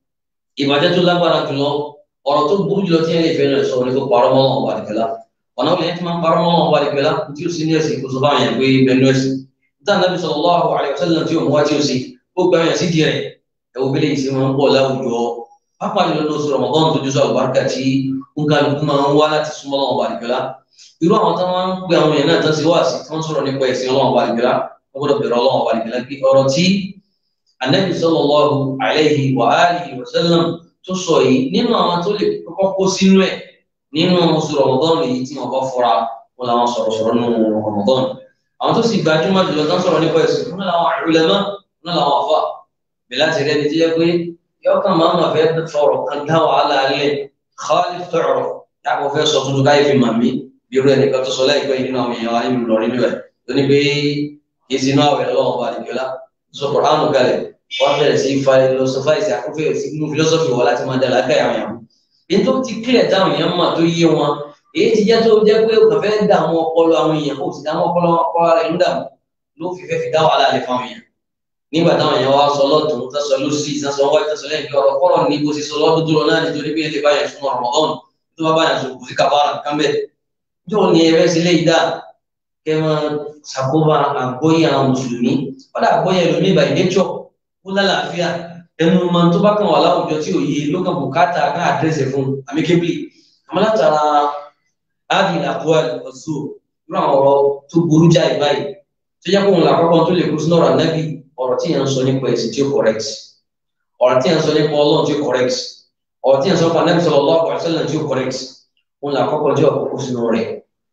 إبادة الله بارك الله ورات برجله تيجي في السورة كبارم الله بارك الله ونقول أنت من بارم الله بارك الله تيجي سينيسي كذبان يعني بنوس ده النبي صلى الله عليه وسلم تيجي هو تيجي هو كمان يسيديه هو بيلي يسمى قولا وجو apa di dalam surah Ramadan tu juga berkat si ungkap kumang wala tisma Allah bارك الله iru àwọn tan wan pe àwọn yẹn náà tan si wá sí tan sọ̀rọ̀ nípa ẹ̀sìn Allah bارك الله ọgbọ́dọ̀ bẹ̀rẹ̀ ọlọ́run wà nígbà pé ọ̀rọ̀ tí Ànábì sallallahu alayhi wa alihi wa sallam tó sọ yìí nínú àwọn tó lè kọ́kọ́ kó sínú ẹ̀ nínú oṣù Ramadan yìí tí wọ́n bá fura wọn làwọn sọ̀rọ̀ sọ̀rọ̀ nínú Ramadan àwọn tó sì gbajúmọ̀ jùlọ tán sọ̀rọ̀ nípa ẹ̀sìn wọn làwọn ulama wọn làwọn àfà bẹ́ẹ̀ láti rẹ́ ni tí yẹ pé yọ kàn máa ma fẹ́ sọ̀rọ̀ kan dá wàhálà alẹ́ Khalif tọ̀rọ̀ yàgò fẹ́ sọ tuntun káyé fi màmí bí irú ẹnìkan tó sọ láìpẹ́ yìí nínú àwọn èèyàn wa nínú Ìlọrin níbẹ̀ tó ní pé kì í sinú àwẹ̀ lọ́wọ́ ọba àdìgbẹ́lá sọ Kùránì kalẹ̀ wọ́n bẹ̀rẹ̀ sí philosophize àkófẹ́ sí inú philosophy wọ́n láti máa dàlá káyà wọn yàrá èyí tó ti clear táwọn èèyàn mà tó yé wọn èyí ti jẹ́ tó jẹ́ pé o kàn fẹ́ dá àwọn ọpọlọ àwọn èèyàn kó o sì dá àwọn ọpọlọ ọpọlọ rẹ̀ ń dààmú ló fi fẹ́ fi dá wàhálà lè fáwọn èèyàn nígbà táwọn èèyàn wá sọ lọ́tún tó sọ lọ́sí ìsásọ wájú tó sọ lẹ́yìn pé ọ̀rọ̀ kọ́rọ̀ ní bó ṣe sọ lọ́dún tó lọ náà nítorí pé ilé báyà sún ọ̀rọ̀ ọ̀hún tó bá báyà sún kò sí kàbára kan bẹ́ẹ̀ yóò ní ẹrẹ́ sílé ìdá kẹ́ máa ṣàkóbá àgbóyè àwọn mùsùlùmí wọ́n àgbóyè ẹlòmíì by nature ó lálàáfíà ẹnu máa tó bá kàn wà láwùjọ tí òye ló kàn bùkátà ká àdírẹ́sì fún amíkébìlì àmọ́ látara áàdì àkọ́wà ọ̀ṣọ́ irú àwọn ọ̀rọ̀ tó burú jáì báyìí tó jẹ́ kóun làkọ́kọ́ tó lè kú sínú ọ̀rọ̀ ànábì ọ̀rọ̀ tí yẹn ń sọ nípa ẹ̀sìn tí ó correct ọ̀rọ̀ tí yẹn ń sọ nípa Ọlọ́run tí ó correct ọ̀rọ̀ tí yẹn ń sọ nípa ànábì sallallahu alaihi wasallam tí ó correct òun làkọ́kọ́ jẹ́ ọ̀kọ́kọ́ sínú rẹ̀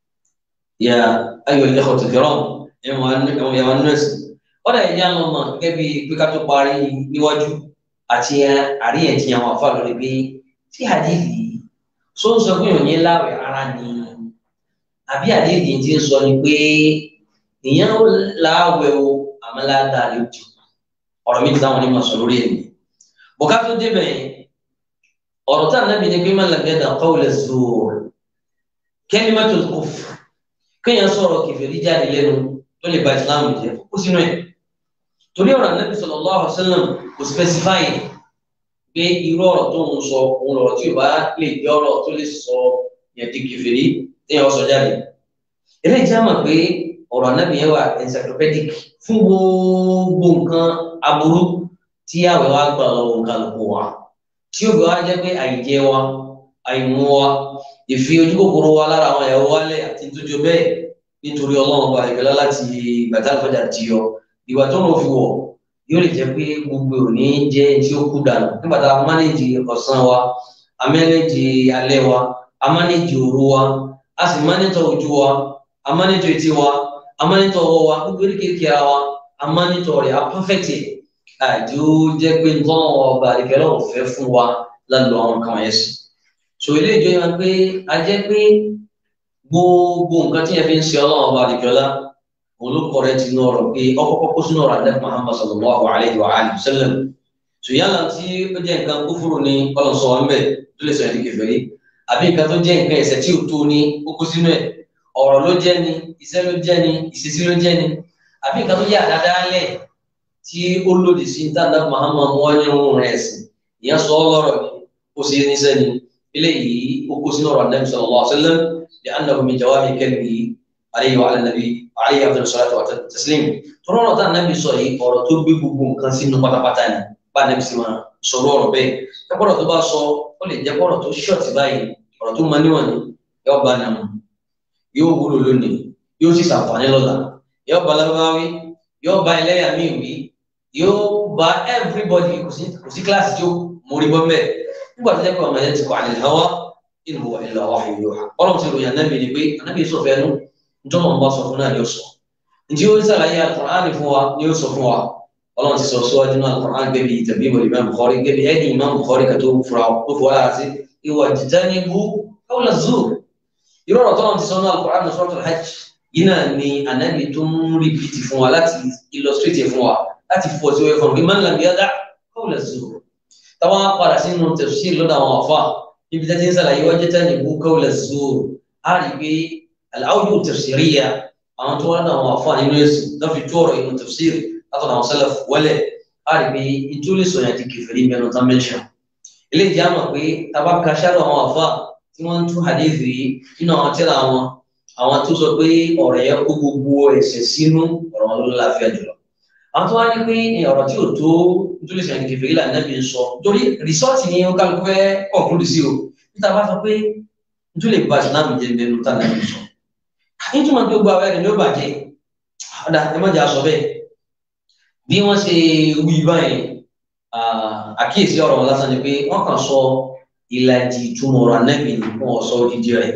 yà ayọ̀ al-ikhwatu al-kiram ẹ̀wọ̀n yàrá nọ́ọ̀sì ọ̀dà ìyá lọ mọ̀ gẹ́gẹ́ bí pé ká tó parí níwájú àti àríyànjiyàn àwọn àfa lórí pé tí àdéhìí tó ń sọ pé òní láwẹ̀ ara ni àbí àdéhìí ti ń sọ ni pé ìyẹn láwẹ̀ o àmọ́ ládàá lè jù ọ̀rọ̀ mi ti táwọn onímọ̀ sọ lórí ẹ̀mí bọ̀ká tó débẹ̀ ọ̀rọ̀ tá ànábì ni pé man lam yada' qawla az-zur kalimatul kufr kéèyàn sọ̀rọ̀ kèfèrí jáde lẹ́nu tó lè ba ìsìlámù jẹ́ kó sínú ẹ̀ torí ọ̀rọ̀ ànábì sallallahu alaihi wasallam kò specify pé irú ọ̀rọ̀ tó ń sọ òun lọ̀rọ̀ tí ò bá lè jẹ́ ọ̀rọ̀ tó lè sọ yẹn di kèfèrí téèyàn sọ jáde eléyìí jẹ́ àmọ̀ pé ọ̀rọ̀ ànábì yẹn wà encyclopedic fún gbogbo nǹkan aburú tí àwẹ̀ wa gbà lọ́wọ́ nǹkan lọ́pọ̀ wa tí ó bẹ̀ wá jẹ́ pé àìjẹ wa àìmú wa ìfi ojú kòkòrò wa lára àwọn ìyàwó wálẹ̀ àti tójú bẹ́ẹ̀ nítorí ọlọ́run ọba ìgbẹ́lá láti gbàtà àlùfáàjà ti yọ ìwà tó ń fi wọ̀ yóò lè jẹ́ pé gbogbo òní jẹ́ tí ó kú dànù nígbà tá a mánéjì ọ̀sán wa a mánéjì alẹ́ wa a mánéjì òru wa a sì mánétọ̀ ojú wa a mánétọ̀ etí wa a mánétọ̀ ọwọ́ wa gbogbo erékèéké ara wa a mánétọ̀ rẹ̀ a pọ́fẹ́tì àjò jẹ́ pé nǹkan ọba ìgbẹ́lá ò fẹ́ fún wa lálọ́ àwọn kan yẹn sí so ilé ìjọ yẹn pé a jẹ́ pé gbogbo nǹkan tí yẹn fi ń ṣe ọlọ́run ọba ìgbẹ́lá olùkọ́ rẹ̀ ti nù ọ̀rọ̀ pé ọkọ̀ kókó sínú ọ̀rọ̀ àdẹ́kùn Muhammad sallallahu alayhi wa alihi wa sallam so yálà tí ó jẹ́ nǹkan kúfúrú ní ọlọ́sọ wọn bẹ́ẹ̀ tó lè sọ ẹ̀dí kèfèrí àbí nǹkan tó jẹ́ nǹkan ẹ̀ṣẹ̀ tí ò tó ní kókó sínú ẹ̀ ọ̀rọ̀ ló jẹ́ ni iṣẹ́ ló jẹ́ ni ìṣesí ló jẹ́ ni àbí nǹkan tó jẹ́ àdádálẹ̀ tí ó lòdì sí tàdá Muhammad wọn ní ohun rẹ̀ ẹ̀sìn ìyẹn sọ lọ́rọ̀ ni ó sì níṣẹ́ ni eléyìí ó kó sínú ọ̀rọ̀ Ànábì sallallahu alaihi wa sallam li'annahu min jawami kalbihi alayhi wa ala nabi alayhi afdal salatu wa taslim tọ́rọ̀ tá Ànábì sọ yìí ọ̀rọ̀ tó gbé gbogbo nǹkan sínú pátápátá ni bá Ànábì sì máa sọ̀rọ̀ ọ̀rọ̀ bẹ́ẹ̀ ẹ̀kọ́rọ̀ tó bá sọ ó lè jẹ́ kọ́rọ̀ tó ṣọ́ọ̀tì báyìí ọ̀rọ̀ tó máa níwọ̀n ni yóò bá nà mú yóò wúlò lónìí yóò sì ṣàǹfààní lọ́la yóò bá lábáwí yóò bá ẹlẹ́yà míì wí yóò bá everybody kò sí kíláàsì tí ó mórí bọ́ mẹ́ẹ̀ nígbà tó jẹ́ pé ọmọ yẹn ti kọ́ àlè lọ́wọ́ in huwa illa wahyun yuha ọlọ́run ti ròyìn Ànábì ni pé Ànábì sọ fẹ́ nu njọ́ náà ń bá sọ fún náà ni ó sọ ǹjẹ́ ó ń sàlàyé Al-Qur'an fún wa ni ó sọ fún wa ọlọ́run ti sọ síwájú náà Al-Qur'an gẹ́bí tàbí ìmọ̀ Imam Bukhari gẹ́bí ẹni Imam Bukhari kàtó fura ó fọwọ́ lára sí ìwà jitanibu qawla zur ìrọ̀rọ̀ tọ́lọ́run ti sọ náà Al-Qur'an ní Suratul Hajj yìí náà ni Ànábì tó ń rìpìtì fún wa láti illustrate fún wa láti fọ́ sí wẹ́ fún man lam yada' qawla zur táwọn padà sínú tafsir lọ́dọ̀ àwọn àfa ibi tí a ti ń sàlàyé wájú tani bú qawla zur á rí pé al-awjuh tafsiriyya àwọn tó wá náà wà fún nínú ẹ̀sìn náà fi tó ọ̀rọ̀ inú tafsir látọ̀nà àwọn salaf wọlé á rí pé ìtúlẹ̀ sọ̀yà ti kèfèrí mẹ́nu tán mẹ́ṣà ilé ìjà mọ̀ pé tabaka ṣáàrọ̀ àwọn àfa tí wọ́n ń tú hadith yìí nínú àwọn tírà wọn àwọn tó sọ pé ọ̀rọ̀ yẹn kó gbogbo ẹ̀ṣẹ̀ sínú ọ̀rọ̀ wọn ló láfíà jùlọ àwọn tó wá ní pé ọ̀rọ̀ tí ò tó nítorí sọ̀yà ti kèfèrí là Ànábì ń sọ torí rìsọ́ọ̀tì ni ó kálukú fẹ́ kọ̀ọ̀kúrú sí o níta bá sọ pé nítorí lè ba ìsìlámù jẹ́ mẹ́nu tá Ànábì sọ nítumọ̀ tó gba ẹ̀rẹ̀ ní ó bàjẹ́ ọ̀dà ẹ mọ́jà sọ bẹ́ẹ̀ bí wọ́n ṣe wí báyìí àkíyèsí ọ̀rọ̀ wọn lásán ni pé wọ́n kàn sọ ìlàjì ìtumọ̀ ọ̀rọ̀ Ànábì ni wọ́n sọ odidi rẹ̀.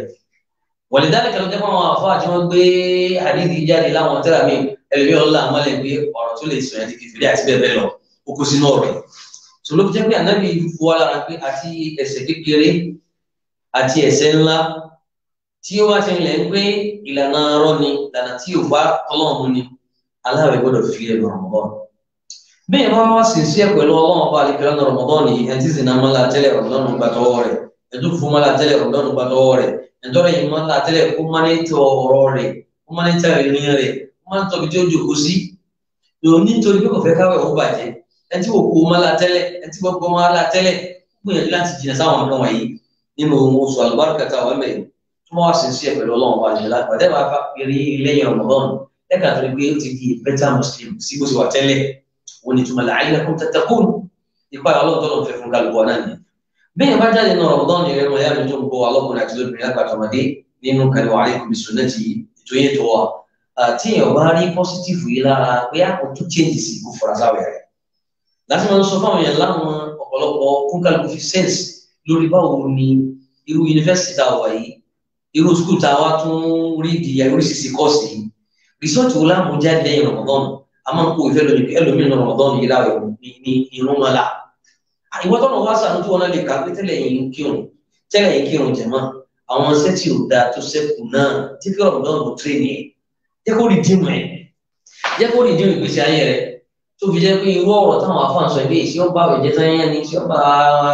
ولذلك ló jẹ́ fún àwọn àfáà tí wọ́n gbé àdídì jáde láwọn tẹ́lá mi ẹlẹ́bí ọlọ́lá àmọ́lẹ̀ pé ọ̀rọ̀ tó lè sọ ẹ̀ ti kìfìrí àti bẹ́ẹ̀ bẹ́ẹ̀ lọ ó kó sínú ọ̀rọ̀ yìí. sọ ló fi jẹ́ pé Ànábì fún wa lára pé àti ẹ̀ṣẹ̀ kékeré àti ẹ̀ṣẹ̀ ńlá tí ó wá ṣe ń lẹ̀ ń pé ìlànà ọ̀rọ̀ ni ìlànà tí ò bá Ọlọ́run ni aláwẹ̀ gbọ́dọ̀ fi ẹnu Ramadan. bẹ́ẹ̀ máa wá sì sí ẹ̀ pẹ̀lú Ọlọ́run ọba àlekèrè ọ̀nà Ramadan ni ẹni tí sì náà mọ́lá tẹ́lẹ̀ Ramadan gbà tọwọ́ rẹ̀ ẹ̀dùn fún mọ́lá tẹ́lẹ̀ Ramadan gbà tọwọ́ rẹ̀ ẹ̀dọ́rọ̀ yìí mọ́lá tẹ́lẹ̀ kó máa ń tẹ ọ̀rọ̀ rẹ̀ kó máa ń tẹ ìrìn rẹ̀ kó máa ń tọ́bi tí ó jòkó sí lòun nítorí pé kò fẹ́ káwé ó bàjẹ́ ẹni tí òkú mọ́lá tẹ́lẹ̀ ẹni tí gbogbo mọ́lá tẹ́lẹ̀ gbìyànjú láti jìnnà sáwọn nǹkan wọ̀nyí nínú ohun oṣù àlùbáríkà tá àwọn mẹ́rin tó máa wá sí sí ẹ̀ pẹ̀lú Ọlọ́run wa jẹ́ láti pàdé máa rí lẹ́yìn Ramadan lẹ́ka tó ní pé ó ti di better Muslim sí bó ṣe wà tẹ́lẹ̀ wọn ni túmọ̀ la'allakum tattaqun ipa Ọlọ́run tó lọ́n fẹ́ fún kálukú náà ni. bẹ́ẹ̀ bá jáde nínú Ramadan ni ẹ̀rọ ẹ̀yà mi tó ń bọ̀ alọ́kùnrin àti lóbìnrin lápàtàmọ́dé nínú kàní wa alaykum bi sunnati ètò yẹn tó wà tí èèyàn bá rí positive yìí lára pé àpò tó change sí kó fara sáwẹ̀ rẹ̀ láti máa ń sọ fáwọn èèyàn láwọn ọ̀pọ̀lọpọ̀ kún kálukú fi sense lórí báwo ni irú yunifásitì tá a wà yìí irú skul tá a wá tún rí di oríṣiríṣi kọ́ọ̀sì yìí rìsọ́ọ̀tì wo láàmú jáde lẹ́yìn Ramadan a máa ń kó ìfẹ́ lónìí ẹlòmíràn ní Ramadan yìí láwẹ̀ ní irun mọ́lá ìwọ́n tọ́nà wá sànú tí wọ́n náà lè kà pé tẹ́lẹ̀ yìí ń kírun tẹ́lẹ̀ yìí kírun jẹ̀mọ́ àwọn sẹ́tì ò da tó sẹ́kù náà tí kí Ramadan kò tírè ní ẹ̀ jẹ́ kó rí dìmọ̀ ẹ̀ jẹ́ kó rí dìmọ̀ ìgbésí ayé rẹ̀ tó fi jẹ́ pé irú ọ̀rọ̀ táwọn afáàn sọ pé ìṣe ọba àwẹ̀jẹ́ sáyẹn ni ìṣe ọba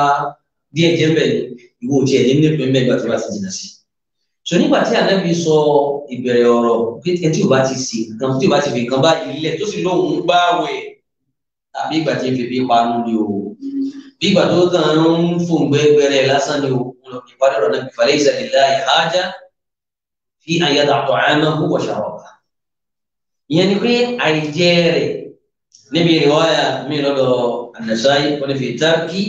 díẹ̀ jẹ́ mbẹ̀ ni ìwọ ò tiẹ̀ ní nípa mẹ́gbà tó bá ti jìnnà sí. so nígbà tí Ànábì sọ ìbẹ̀rẹ̀ ọ̀rọ̀ pé ẹ tí ò bá ti sè nǹkan tí ò bá ti fi nǹkan báyìí lẹ̀ tó sì lóhùn gbáwẹ̀ tàbí ìgbà tí ń fi bí panu ni o bí ìgbà tó kàn ń fún gbẹgbẹrẹ lásán ni o ń lọ bí parí ọ̀rọ̀ náà falaysa lillahi haja fi an yada'a ta'amahu wa sharabahu. ìyẹn ni pé àìjẹ rẹ̀ níbi riwaya mi lọ́dọ̀ An-Nasa'i wọn ni fi tarki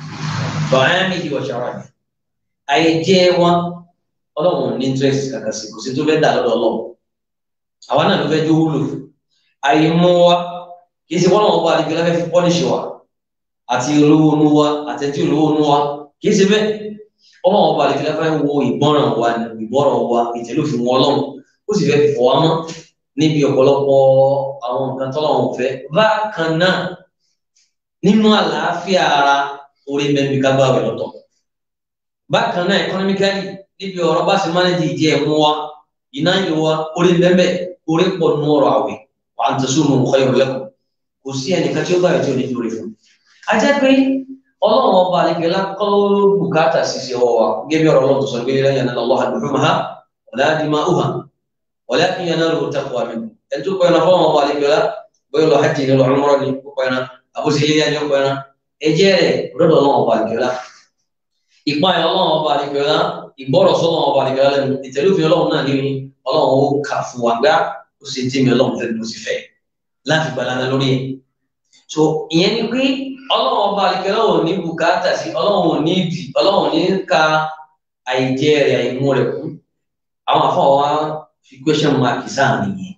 ta'amihi wa sharabihi àìjẹ wọn Ọlọ́run ní interest kàkà sí kò sí tó fẹ́ dà lọ́dọ̀ Ọlọ́run àwa náà ló fẹ́ jó wúlò àìmú wa kì í ṣe wọ́n náà wọ́n bá àdìgbò láfẹ́ fi pọ́nìṣì wa àti olówó inú wa àtẹ̀tí olówó inú wa kì í ṣe bẹ́ẹ̀ Ọlọ́run ọba àdìgbò láfẹ́ wo ìgbọ́ràn wa ìgbọ́ràn wa ìtẹ̀lófin wọn Ọlọ́run ó sì fẹ́ fọ̀ wá mọ́ níbi ọ̀pọ̀lọpọ̀ àwọn nǹkan tọ́lọ́run fẹ́ bákan náà nínú àlàáfíà ara orí mẹ́bí ká gbààwẹ̀ lọ́tọ̀ bákan náà economically níbi ọ̀rọ̀ bá ṣe mánéjì ìjẹ́ ẹ̀mú wa iná yìí wa orí mẹ́bẹ̀ orí pọ̀ nínú ọ̀rọ̀ àwẹ̀ wa an tasumu khayrun lakum kò sí ẹnìkan tí ó gbààwẹ̀ tí ò ní lórí fún a jẹ́ pé Ọlọ́run ọba àlekèlá kọ́ bùkátà ṣiṣẹ́ ọwọ́ wa gẹ́gẹ́ bí ọ̀rọ̀ Ọlọ́run tó sọ pé lan yanala Allaha luhumuha wala dima'uha walakin yanaluhu taqwa minkum ẹni tó pẹ́ náà fọ́ọ̀mù ọba àlekèlá bóyá lọ hajj ní lọ umrah ní ó pẹ́ náà àbúṣe ilé yá ní ó pẹ́ náà ẹjẹ́ rẹ̀ rọ́dọ̀ Ọlọ́run ọba àlekèlá ìpáyà Ọlọ́run ọba àlekèlá ìgbọ́rọ̀ sọ́lọ́run ọba àlekèlá lẹ́nu ìtẹ̀lófin Ọlọ́run náà ní Ọlọ́run ó kà fún wa gbá ó sì ń tẹ́mi Ọlọ́run fẹ́ ló sì fẹ́ láti gbà lánàá lórí ẹ̀ so ìyẹn ni pé Ọlọ́run ọba àlekèlá ò ní bùkátà sí Ọlọ́run ò ní ìdì Ọlọ́run ò ní ka àìjẹ rẹ̀ àìmú rẹ̀ kú àwọn àfọwọ́ wa fi question mark sáà nìyẹn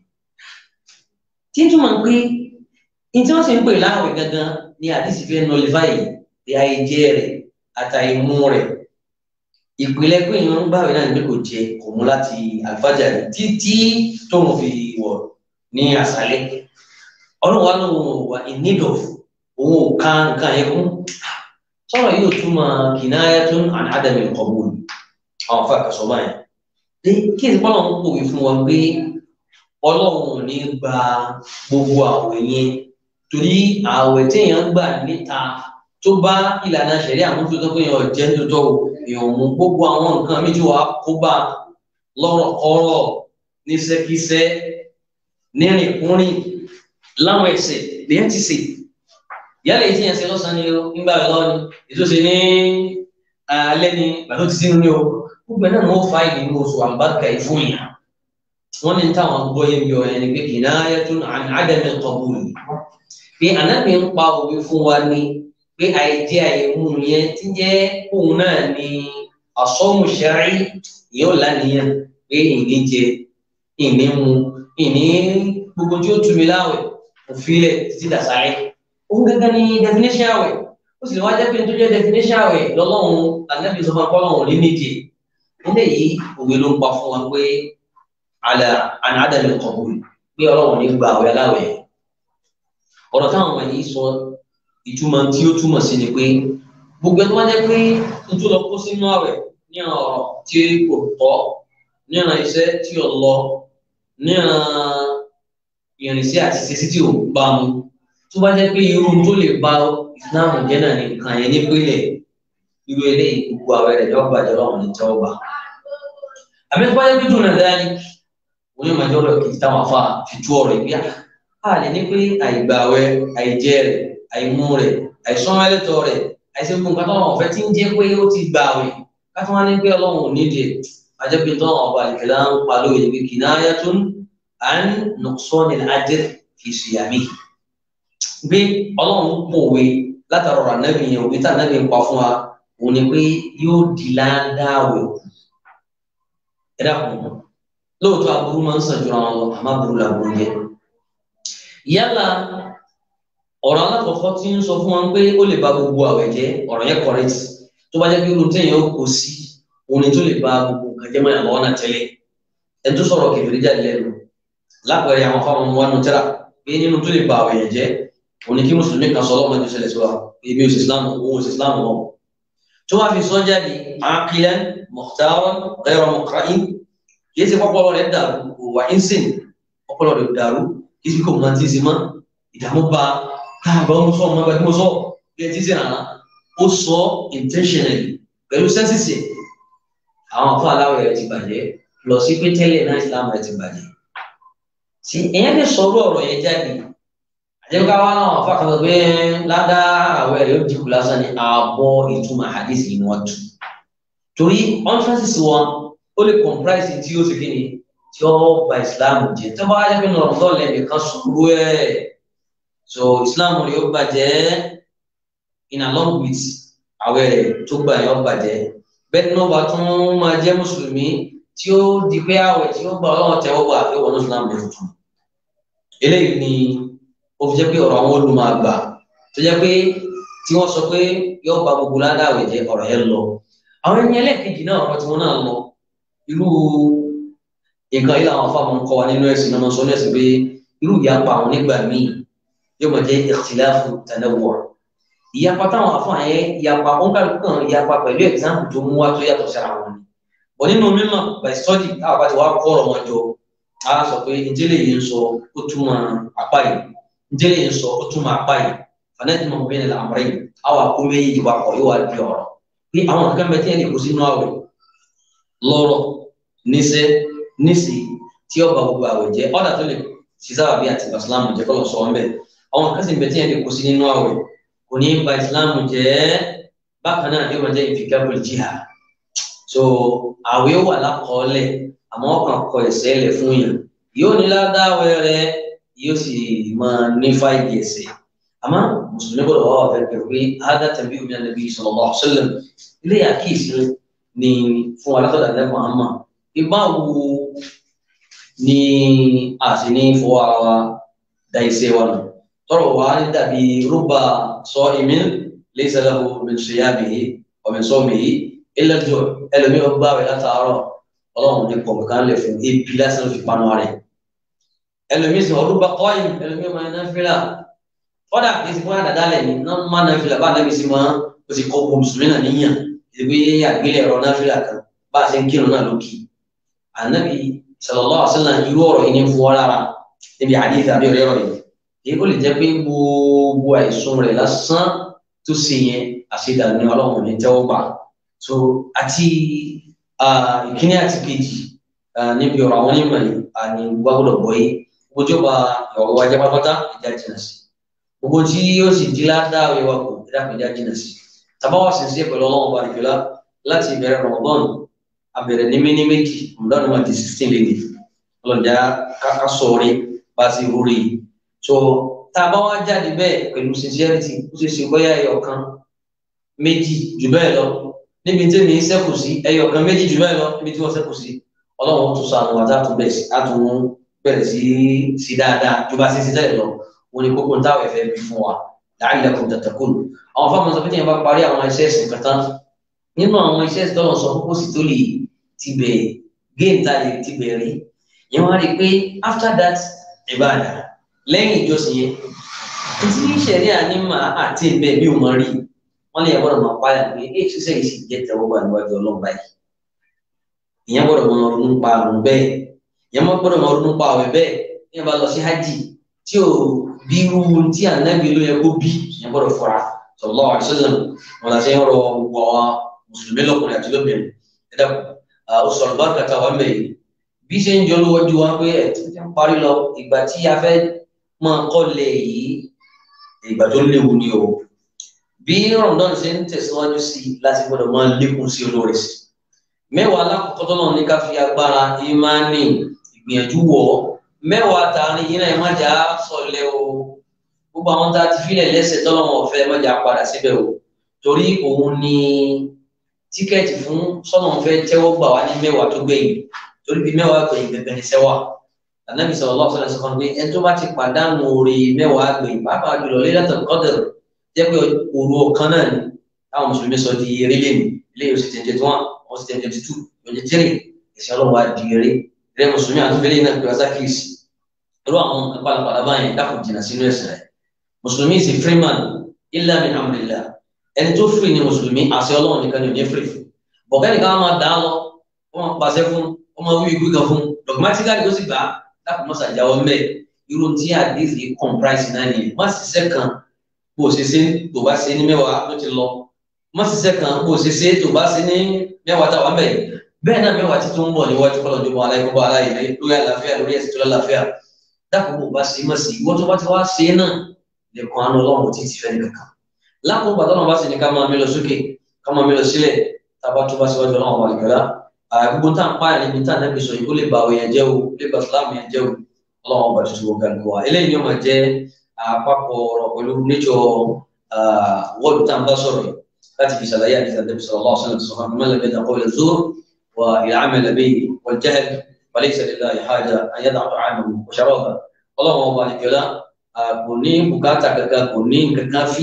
tí túmọ̀ pé ní tí wọ́n sì ń pè láàwẹ̀ gangan ní àdìsí fẹ́ nullify ní àìjẹ rẹ̀ àtàìmú rẹ̀ ìpìlẹ̀ pé ìyẹn ń gbàwé náà ní kò jẹ kò mú láti àlùfáàjà rẹ̀ títí tóun fi wọ̀ ní àṣálẹ́ Ọlọ́run wa lóun wà in need of òun ò ká nǹkan yẹn kún sọ̀rọ̀ yóò túmọ̀ kinayatun an adamil qabul àwọn afa kàṣọ báyìí dé kí ẹsẹ̀ pọ́nlọ́ ń pòwe fún wọn pé Ọlọ́run ò ní gba gbogbo àwẹ̀ yẹn torí àwẹ̀ téèyàn gbà níta tó bá ìlànà ṣẹ̀rí àmójútó pé èèyàn jẹ́ tó èèyàn mú gbogbo àwọn nǹkan méjì wá kó bá lọ́rọ̀ kọ́rọ̀ níṣẹ́kíṣẹ́ nírìnkúrìn láwọn ẹ̀sẹ̀ lèyàn ti sè yálà èyí tí yẹn ṣe lọ́sàn-án ni o nígbà rẹ̀ lọ́wọ́ ni èso ṣe ní alẹ́ ni bàtó ti sínú ní o gbogbo ẹ̀ náà ni wọ́n fa ìdí ní oṣù àlùbáríkà yìí fún yàn wọ́n ní táwọn gbọ́ yẹn bí ọ̀rẹ́ ni pé kinayatun an adamil qabul pé Ànábì ń pa òwe fún wa ní pé àìjẹ àìmú yẹn tí jẹ́ òun náà ni as-sawmu shar'i yóò lánìyàn pé ìní jẹ ìní mu ìní gbogbo tí ó tu mi láwẹ̀ òfìlẹ̀ títí dàsáré òun gẹ́gẹ́ ní definition àwẹ̀ ó sì lè wá jẹ́ pé tó jẹ́ definition àwẹ̀ lọ́lọ́run ànábì sọ fún akọ́lọ́run ní nídìí eléyìí òwe ló ń pa fún wa pé àlà ànádàlẹ̀ kọ̀ọ̀bùn pé ọlọ́run ní gba àwẹ̀ aláwẹ̀ ọ̀rọ̀ táwọn ọmọ yìí sọ ìtumọ̀ tí ó túmọ̀ sí ni pé gbogbo ẹni wá jẹ́ pé n tó lọ kó sínú àwẹ̀ ní ọ̀rọ̀ tí kò tọ́ ní ọ̀nà iṣẹ́ tí ò lọ ní ọ̀nà ìrìnsí àti ṣe sí tí ò bá mu tó bá jẹ́ pé irú tó lè ba ìsìláàmù jẹ́ náà ní nǹkan yẹn nípínlẹ̀ irú eléyìí gbogbo àwẹ̀ rẹ̀ yọ gbàjọ́ lọ́wọ́ ní tẹ́wọ́ gbà. àbí tó bá jẹ́ pé dùn náà dáa ní onímọ̀ ẹjọ́ rẹ̀ kì í táwọn afá fi tú ọ̀rọ̀ ìgbéyà á lè ní pé àìgbà àwẹ̀ àìjẹ rẹ̀ àìmú rẹ̀ àìsánmẹ́lẹ́tọ̀ rẹ̀ àìsèkú nǹkan tó wọn ọ̀fẹ́ tí ń jẹ́ pé ó ti gbà àwẹ̀ káfí wọn ní pé ọlọ́run ò nídìí àjẹpẹ́ tó wọn ọba ìkẹlẹ́ ń pa lóye níbi kinayatun an nuqsanil ajr fi siyami gbé ọlọ́run pòwe látara ọ̀rọ̀ ànábì yẹn òwe tá ànábì ń pa fún wa òun ni pé yóò di ládàáwẹ̀ ẹ dákun lóòótọ́ aburú máa ń sàn jura wọn lọ àmọ́ aburú làburú jẹ yálà ọ̀rọ̀ alákọ̀ọ́kọ́ tí ń sọ fún wa pé ó lè ba gbogbo àwẹ̀ jẹ́ ọ̀rọ̀ yẹn correct tó bá jẹ́ pé irun téèyàn ó kó sí òun ni tó lè ba gbogbo nǹkan jẹ́ mọ́yàn lọ́wọ́ náà tẹ́lẹ̀ ẹ̀ tó sọ̀rọ̀ kẹfìrí jáde lẹ́nu lápẹẹrẹ àwọn fáwọn ọmọ wa nù tẹ́lá pé nínú tó lè ba àwẹ̀ yẹn jẹ́ òun ni kí mùsùlùmí kan sọ ọlọ́mọdé ṣẹlẹ̀ sí wa èmi ò sì islam òun ò sì islam wọn tó wá fi sọ jáde aqilan mukhtaran ghayra muqra'in kì í ṣe pọ́pọ́lọ́ rẹ̀ dàrú òwà ìsìn pọ́pọ́lọ́ rẹ̀ dàrú kì í ṣe kò mọ̀ tí ì sí mọ́ ìdààmú ba káàbọ̀ ń sọ ọmọ ẹgbẹ́ tí mo sọ bí ẹ ti ṣe nàá ó sọ intentionally pẹ̀lú sẹ́ńsìsì àwọn afọ aláwọ̀ rẹ̀ ti bàjẹ́ lọ sí pé tẹ́lẹ̀ náà islam rẹ̀ ti bàjẹ́ sí ẹ̀yẹ́ lè sọ̀rọ̀ ọ̀rọ̀ yẹn jáde àjẹká wa náà afọ àkàtà pé ládàá àwẹ̀ rẹ̀ ó dìkú lásán ní ààbọ̀ ìtumọ̀ hadith ni wọ́n tu torí emphasis wọn ó lè comprise tí ó ṣe kí ni tí ó ba islam jẹ́ tó bá yẹ kí nọ̀rọ̀ lọ́lẹ̀ nìkan sọ̀rọ̀ ẹ̀ so islam rẹ̀ ó bàjẹ́ in along with àwẹ̀ rẹ̀ tó gbà yẹn ó bàjẹ́ bẹ́ẹ̀ náà bá tún máa jẹ́ mùsùlùmí tí ó di pé àwẹ̀ tí ó gbà ọlọ́run tẹ́wọ́ gbà pé wọ́n ní islam rẹ̀ tuntun eléyìí ni ó fi jẹ́ pé ọ̀rọ̀ àwọn olùmọ̀ àgbà tó jẹ́ pé tí wọ́n sọ pé yóò ba gbogbo ládàáwẹ̀ jẹ́ ọ̀rọ̀ yẹn lọ àwọn ẹni ẹlẹ́ẹ̀kejì náà ọ̀rọ̀ tí wọ́n náà lọ irú nǹkan yìí làwọn afáàmù ń kọ́ wa nínú ẹ̀sìn náà sọ ní ẹ̀sìn pé irú ìyapa àwọn nígbà míì yóò máa jẹ́ ikhtilafu tanawwu ìyapa táwọn afáàmù yẹn ìyapa òǹkàlùkù kan ìyapa pẹ̀lú ẹ̀gzámpù tó mú wá tó yàtọ̀ síra wọn ni bọ̀ nínú mímọ̀ by study táwọn bá ti wá kọ́ ọ̀rọ̀ wọn jọ á sọ pé ìjẹ́lẹ̀ yìí ń sọ ó túmọ̀ apá yìí ìjẹ́lẹ̀ yìí ń sọ ó túmọ̀ apá yìí fanajma'u bayna al-amrayn àwọn àkómi yìí wà pọ̀ yóò wá di ọ̀rọ̀ pé àwọn kankan bẹ tí ẹnì kò sínú àwẹ̀ lọ́rọ̀ níṣẹ́ níṣì tí ọba gbogbo àwẹ̀ jẹ́ ọ̀dà tó lè ṣiṣẹ́ àbí àti ìsìlámù jẹ́ kọ́lọ̀ sọ wọn bẹ́ẹ̀ àwọn kan sì bẹ tí ẹnì kò sí nínú àwẹ̀ kò ní ba ìsìlámù jẹ́ bákan náà yóò máa jẹ́ ìfikẹ́kọ̀ọ́ jihad so àwẹ̀ wà lákọọ́lẹ̀ àmọ́ ọkàn kọ ẹ̀sẹ̀ lẹ̀ fún yàn yóò ní ládàáwẹ̀ rẹ̀ yóò sì máa ní fáìlì ẹ̀sẹ̀ àmọ́ mùsùlùmí gbọ́dọ̀ wà wà fẹ́ pé hádà tàbí omi ànábì sallallahu alaihi wasallam ilé àkíyèsí ni fún alátọ́dà lẹ́ Muhammad ìbáwo ni a sì ní fọwọ́ ara wa da iṣẹ́ wa nù tọrọ wa ní dàbí rúbà sọ ìmí laysa lahu min siyamihi wa min sawmihi illa al-ju' ẹlòmí ó gbààwẹ̀ látàárọ̀ ọlọ́run ní pọ̀ kan lè fún ebi lásán fi panu rẹ̀ ẹlòmí sọ rúbà qa'im ẹlòmí ọmọ iná fílà kọ́dà kì í sì fún àdàdà lẹ̀ ní náà má náà fílà bá nàbí sí máa ó sì kọ́ mùsùlùmí náà níyàn ìgbé àgbélẹ̀ ẹ̀rọ náà fílà kan bá a ṣe ń kírun náà lókì ànábì sallallahu alaihi wasallam irú ọ̀rọ̀ yìí ní fún ọ lára níbi àdéhìí àbí ọ̀rẹ́ ọ̀rọ̀ yìí èyí ó lè jẹ́ pé gbogbo àìsùn rẹ̀ lásán tó ṣe yẹn àṣedànù ní ọlọ́run ní tẹ́wọ́ gbà so àti ìkíní àti kejì níbi ọ̀rọ̀ àwọn onímọ̀ yìí àní gbàgbọ́dọ̀ bọ́ yìí gbogbo tí ó bá ọ̀rọ̀ wa jẹ́ pátápátá ìjà jìnnà sí gbogbo tí yóò sì di ládàá ìwà kò ìdàpọ̀ ìjà jìnnà sí tabawa sì ń ṣe pẹ̀lú ọlọ́run bá nìkẹ́lá láti ìbẹ̀rẹ̀ Ramadan abẹ̀rẹ̀ ní méní méjì Ramadan máa di sixteen lè ọlọ́jà ká sọ̀rí bá ti rúri so tabawa jáde bẹ́ẹ̀ pẹ̀lú sincerity ó ṣe ṣe bóyá ẹyọ kan méjì jù bẹ́ẹ̀ lọ níbi tí mi ṣẹ́kù sí ẹyọ kan méjì jù bẹ́ẹ̀ lọ níbi tí wọ́n ṣẹ́kù sí ọlọ́run tó sànù àti àtún bẹ̀rẹ̀ sí sí dáadáa ju bá ṣe ṣe tẹ́lẹ̀ lọ wọn ni kókó táwọn ẹ̀fẹ́ bí fún wa la'allakum tattaqun àwọn fáwọn sọ pé tí yẹn bá parí àwọn iṣẹ́ ẹ̀sìn kan tán nínú àwọn iṣẹ́ ẹ̀sìn tọ́lọ̀ sọ púpọ̀ sí tó lè ti bẹ̀ géèntà lè ti bẹ̀rẹ̀ yẹn wá rí i pé after that ìbáàdà lẹ́yìn ìjọsìn yẹn tí ìṣẹ̀rí ànímọ̀ àti ìbẹ̀ bí òun rí wọ́n lè gbọ́dọ̀ máa pààyà pé èyí ṣiṣẹ́ yìí sì jẹ́ tẹ̀wọ́gbà níwájú ọlọ́run báyìí ìyẹn gbọ́dọ̀ máa ronú pa àrùn bẹ́ẹ̀ ìyẹn gbọ́dọ̀ máa ronú pa àwẹ̀ bẹ́ẹ̀ ìyẹn bá lọ sí hajj tí ò bí irú tí ànábì ló yẹ kó bí ìyẹn gbọ́dọ̀ fura sallallahu alaihi wasallam wọn làṣẹ ń rọ gbogbo àwọn mùsùlùmí lọkùnrin àti lóbìnrin ẹ dàpọ̀ ó sọ̀rọ̀ bá kàtà wà mẹ́yìn bí ṣe ń jọ lówọ́jú wa pé ẹ̀ tí ń parí lọ ìgbà tí a fẹ́ máa kọ́lé yìí ìgbà tó léwu ni o bí Ramadan ṣe ń tẹ̀síwájú sí láti gbọ́dọ̀ máa lékún sí olóore sí mẹ́wàá alákọ̀ọ́kọ́ tó náà ní ká fi agbára ìmánì ìgbìyànjú wọ̀ mẹ́wàá tààrin yìí náà má jà sọ̀lẹ̀ o gbogbo àwọn tá a ti fílẹ̀ lẹ́sẹ̀ tọ́lọ́mọ ọ̀fẹ́ má jà padà síbẹ̀ o torí òun ni tíkẹ́ẹ̀tì fún sọ́nà ọ̀fẹ́ tẹ́wọ́ gbà wá ní mẹ́wàá tó gbẹ̀yìn torí bí mẹ́wàá gbẹ̀yìn gẹ́gẹ́ ní sẹ́wà Ànábì sallallahu alaihi wasallam pé ẹni tó bá ti pàdánù orí mẹ́wàá gbẹ̀yìn pàápàá jùlọ Laylatul Qadr jẹ́ pé òru ọ̀kan náà ni táwọn mùsùlùmí sọ di eré lẹ́nu ilé yóò sì twenty one wọ́n sì twenty two twenty three ẹ̀sìn ọlọ́run wa di eré eré mùsùlùmí àti fẹ́lẹ́ náà pé wá sákìsì irú àwọn pàlàpàlà báyìí dákùn jìnnà sínú ẹ̀sìn rẹ̀ mùsùlùmí sì freeman illa min amrillah ẹni tó free ni mùsùlùmí àṣẹ ọlọ́run nìkan ni ò ní free fún bọ̀kẹ́ nìkan máa dá lọ wọ́n máa pàṣẹ fún wọ́n máa wí ìgbé kan fún dogmatically ó sì gbà dákùn mọ́sà jáwọ́ mẹ́ irú tí àdéhìí comprise náà ni má ṣiṣẹ́ kan bó o ṣe ṣe tó bá ṣe ní mẹ́wàá ló ti lọ má ṣiṣẹ́ kan bó o ṣe ṣe tó bá ṣe ní mẹ́wàá táwa mẹ́ bẹ́ẹ̀ náà mẹ́wàá tí tó ń bọ̀ níwájú kọ́lọ̀ jọmọ aláìkọ́bọ̀ aláìlẹ́ lórí àlàáfíà lórí ẹ̀sìn tó lálàáfíà dákùn bó o bá ṣe má sí ìwọ́n tó bá ti wá ṣe náà lẹ́kọ̀ọ́ àánú ọlọ́run tí ti fẹ́ ní kankan lákòó pàtó náà bá sì ní ká máa mélòó sókè ká máa mélòó sílẹ̀ tábà tó bá síwájú ọlọ́run wà lẹ́kọ̀ọ́lá gbogbo tá à ń pààyàn níbi tá à náà fi sọ yìí ó lè ba àwọn èèyàn jẹ́ o lè ba Islam yẹn jẹ́ o ọlọ́run ọba tuntun wọn kàn wá eléyìí yóò máa jẹ́ àpapọ̀ ọ̀rọ̀ pẹ̀lú nature wọ́ọ̀dù tá à ń bá sọ̀rọ̀ yìí láti fi ṣàlàyé àdìsá Nabi sallallahu alaihi wasallam sọ̀rọ̀ man lam yada' qawla zur wa al-'amal bihi wal-jahl falaysa lillahi haja an yada'a ta'amahu wa sharabahu ọlọ́run ọba nìkẹ́lá kò ní bùkátà kankan kò ní kankan fi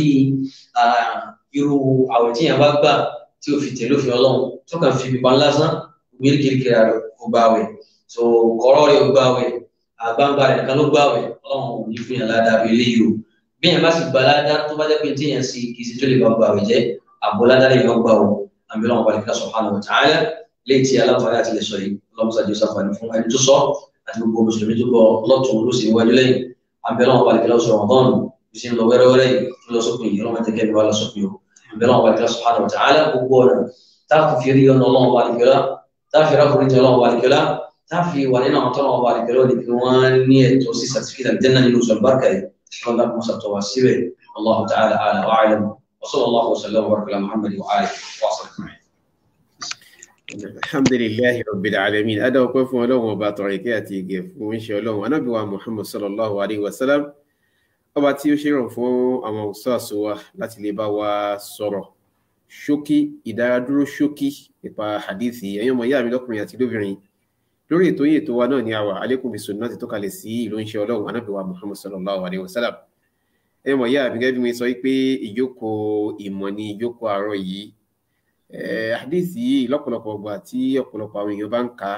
irú àwẹ̀ tí yẹn bá gbà tí o fi tẹ̀lé òfin ọlọ́run tó kàn fi bíbá lásán gbérí kirikiri rẹ̀ kó gbà wẹ̀ so kọ́rọ́ rẹ̀ ó gbà wẹ̀ àgbàǹgbà rẹ̀ nìkan ló gbà wẹ̀ ọlọ́run ò ní fún yàn ládàá bí eléyìí o bí yẹn bá sì gbà ládàá tó bá jẹ́ pé tí yẹn sì kì í sì tó lè bá gbà wẹ̀ jẹ́ àbò ládàá lè yàn gbà o àbí ọlọ́run balẹ̀ kíkà subhanahu wa ta'ala léyìí tí aláǹfààní àti lè sọ yìí ọlọ́run sàjọ sàǹfààní fún ẹni tó sọ àti gbogbo mùsùlùmí tó bọ̀ lọ́tùn ló sì wájú lẹ́yìn àbí ọlọ́run balẹ̀ kíkà sọ̀rọ̀ ọ̀dọ́nù bí sì ń lọ wẹ́rẹ́wẹ́rẹ́ yìí tó lọ sókun yìí ọlọ́run tẹ́kẹ́ mi wá lọ sókun yìí àbí ọlọ́run balẹ̀ kíkà subhanahu wa ta'ala gbogbo ọ̀nà táàfù fi rí ọ̀nà ọlọ́run balẹ̀ kíkà táàfì rákùnrin tí ọlọ́run balẹ̀ kíkà táàfì wà nínú àwọn tọ́lọ́run balẹ̀ kíkà ní kí wọ́n ní ẹ̀tọ́ sí certificate àjẹ́nà nínú sọ̀lbárkà yìí wọ́n dákun sàtọ̀ wá síbẹ̀ Allahu ta'ala a'la wa a'lam wa sallallahu wa sallam wa baraka ala Muhammad wa alihi wa sahbihi. Alhamdulillahi rabbil alamin ada ọpẹ́ fún Ọlọ́run ọba tọrìkẹ́ àti ìgẹ̀ fún iṣẹ́ Ọlọ́run Ànábì wa Muhammad sallallahu alaihi wasallam ọba tí ó ṣe ràn fún àwọn ustaz wa láti lè bá wa sọ̀rọ̀ ṣókí ìdáradúró ṣókí nípa hadithi ẹ̀yin ọmọ ìyá mi lọ́kùnrin àti lóbìnrin lórí ètò yìí ètò wa náà ní àwà alaykum bisunnah ti tó kalẹ̀ sí ìlú iṣẹ́ Ọlọ́run Ànábì wa Muhammad sallallahu alaihi wasallam ẹ̀yin ọmọ ìyá mi gẹ́gẹ́ bí mi sọ pé ìjókòó ìmọ̀ ni ìjókòó àárọ̀ yìí hadithi yìí lọ́pọ̀lọpọ̀ ọgbà tí ọ̀pọ̀lọpọ̀ àwọn èèyàn bá ń ka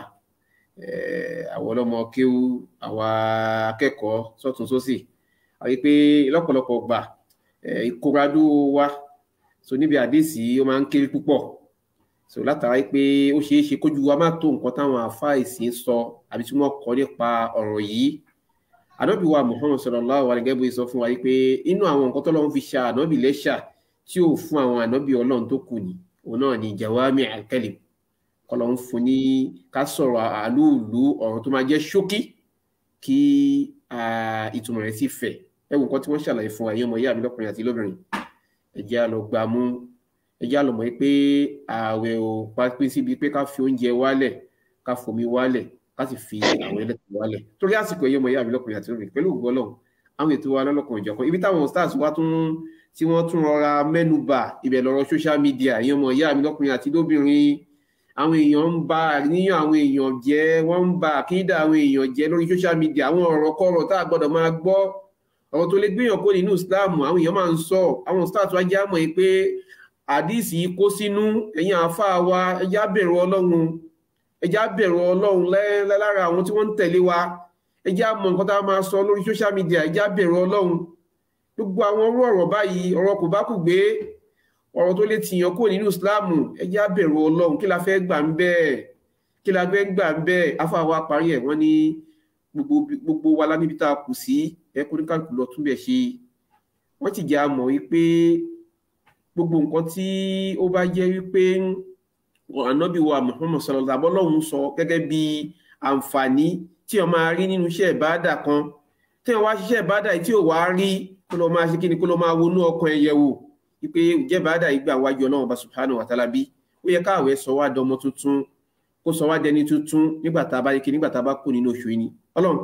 àwọn ọlọ́mọ kéwú àwọn akẹ́kọ̀ọ́ sọ́tún sósì àti pé lọ́pọ̀lọpọ̀ ọgbà ìkóradú wa so níbi hadithi ó máa ń kéré púpọ̀ so látara pé ó ṣeé ṣe kójú wa má tó nǹkan táwọn àfáà ìsìn sọ àbí tí wọ́n kọ nípa ọ̀rọ̀ yìí Ànábì wa Muhammad sallallahu alaihi wasallam sọ fún wa pé inú àwọn nǹkan tọ́lọ́run fi ṣa ànábì lẹ́ṣà tí ò fún àwọn ànábì Ọlọ́run tó kù ni òun náà ni jawami al-kalim kọ́lọ̀ ń fún ní ká sọ̀rọ̀ àlúùlú ọ̀rọ̀ tó máa jẹ́ ṣókí kí ìtumọ̀ rẹ̀ sì fẹ̀ ẹwù nǹkan tí wọ́n ṣàlàyé fún ayé ọmọ ìyá mi lọ́kùnrin àti lóbìnrin ẹ jẹ́ á lọ gbà mú ẹ jẹ́ á lọ mọ̀ pé ààwẹ̀ ò pín síbi pé ká fi oúnjẹ wálẹ̀ ká fomi wálẹ̀ ká sì fi àwọn ẹlẹ́tọ̀ wálẹ̀ torí àsìkò ayé ọmọ ìyá mi lọ́kùnrin àti lóbìnrin pẹ̀lú ògbọ́ Ọlọ́run àwọn ètò wa lọ́lọ́kan ìjọkan ibi táwọn stars wa tún tí wọ́n tún rọra mẹ́nubà ibẹ̀ lọ́rọ̀ social media èèyàn ọmọ ìyá mi lọ́kùnrin àti lóbìnrin àwọn èèyàn ń ba àníyàn àwọn èèyàn jẹ́ wọ́n ń ba àkídà àwọn èèyàn jẹ́ lórí social media àwọn ọ̀rọ̀ kọ́rọ̀ tá a gbọ́dọ̀ máa gbọ́ ọ̀rọ̀ tó lè gbéyàn kó nínú Islam àwọn èèyàn máa ń sọ àwọn start wa já mọ̀ pé àdísì kó sínú ẹ̀yin àáfàá wa ẹjá bẹ̀rù Ọlọ́run ẹjá bẹ̀rù Ọlọ́run lára àwọn tí wọ́n ń tẹ̀lé wa ẹjá mọ̀ nǹkan tá a máa sọ lórí social media ẹjá bẹ̀rù Ọlọ́run gbogbo àwọn orú ọ̀rọ̀ báyìí ọ̀rọ̀ kò bá kù gbé ọ̀rọ̀ tó lè tìyàn kó nínú Islam ẹjá bẹ̀rù Ọlọ́run kí la fẹ́ gbà ń bẹ́ẹ̀ kí la fẹ́ gbà ń bẹ́ẹ̀ àáfàá wa parí ẹ̀ wọ́n ní gbogbo wa lá níbi tá a kù sí ẹkùn kálukú lọ túnbẹ̀ ṣe wọ́n ti jẹ́ àmọ̀ wípé gbogbo nǹkan tí ó bá jẹ́ wípé ànábì wa Muhammad sallallahu alaihi wasallam sọ gẹ́gẹ́ bí àǹfààní tí ó máa rí nínú iṣẹ́ ìbádà kan tí wọ́n wá ṣiṣẹ́ ìbádà tí ò wá rí kó lọ máa ṣe kí ni kó lọ máa wọnú ọkàn ẹ̀yẹ wò wípé ìjẹ́ ìbádà ìgbà wájú Ọlọ́run bá subhanahu wa ta'ala bí ó yẹ káàwẹ̀ sọ wá dọmọ tuntun kó sọ wá dẹni tuntun nígbà tá a bá yíkí nígbà tá a bá kú nínú oṣù yìí ni Ọlọ́run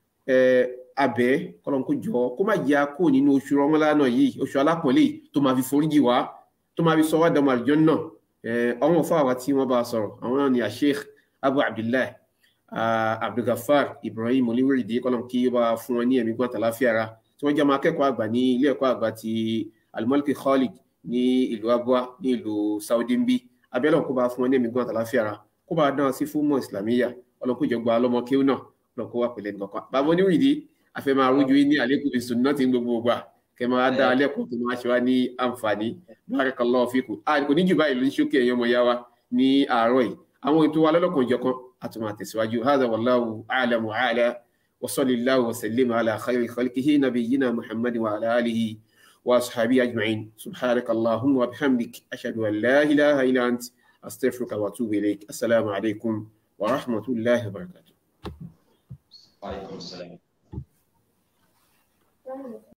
abẹ́ kọ́lọ́n kó jọ kó má jẹ́ kó nínú oṣù Ramadan yìí oṣù alápọ̀nlé tó máa fi foríjì wá tó máa fi sọ wá dọmọ àlùjánnà ọmọ fún àwa tí wọ́n bá sọ̀rọ̀ àwọn náà ni Sheikh Abu Abdullah Abdulgafar Ibrahim Olúwèrèdé kọ́lọ́n kí ó bá fún wọn ní ẹ̀mí gbọ́n tàláfíà ara tí wọ́n jẹ́ ọmọ akẹ́kọ̀ọ́ àgbà ní ilé ẹ̀kọ́ àgbà ti Al-Malki Khalid ní ìlú Abua ní ìlú Saudi ń bí abẹ́lẹ̀ kó bá fún wọn ní ẹ̀mí gbọ́n tàláfíà ara kó bá dán sí fún mọ́ Islamiyya ọlọ́kó jọ gba ọlọ́mọ kéwù náà ọlọ́kó wà pẹ̀lẹ́ nǹkan bàbá Olúwèrèdé afẹ́ máa rújú ní àlékún bí sunnah tí gbogbo ọgbà kẹ máa dá alẹ́kùn tó máa ṣe wá ní àǹfààní barakallahu fikum kò ní jù báyìí ló ń ṣókè ẹ̀yọ́ mọ̀ yá wa ní àárọ̀ yìí àwọn ètò wa lọ́lọ́kan ìjọkan àtúmọ̀ àtẹ̀síwájú hadha wallahu a'lam wa a'la wa sallallahu wa sallim ala khayri khalqihi nabiyyina Muhammadin wa ala alihi wa ashabihi ajma'in subhanakallahumma wa bihamdik ashhadu an la ilaha illa ant astaghfiruka wa atubu ilayk assalamu alaykum wa rahmatullahi wa barakatuh. Wa alaykum assalam.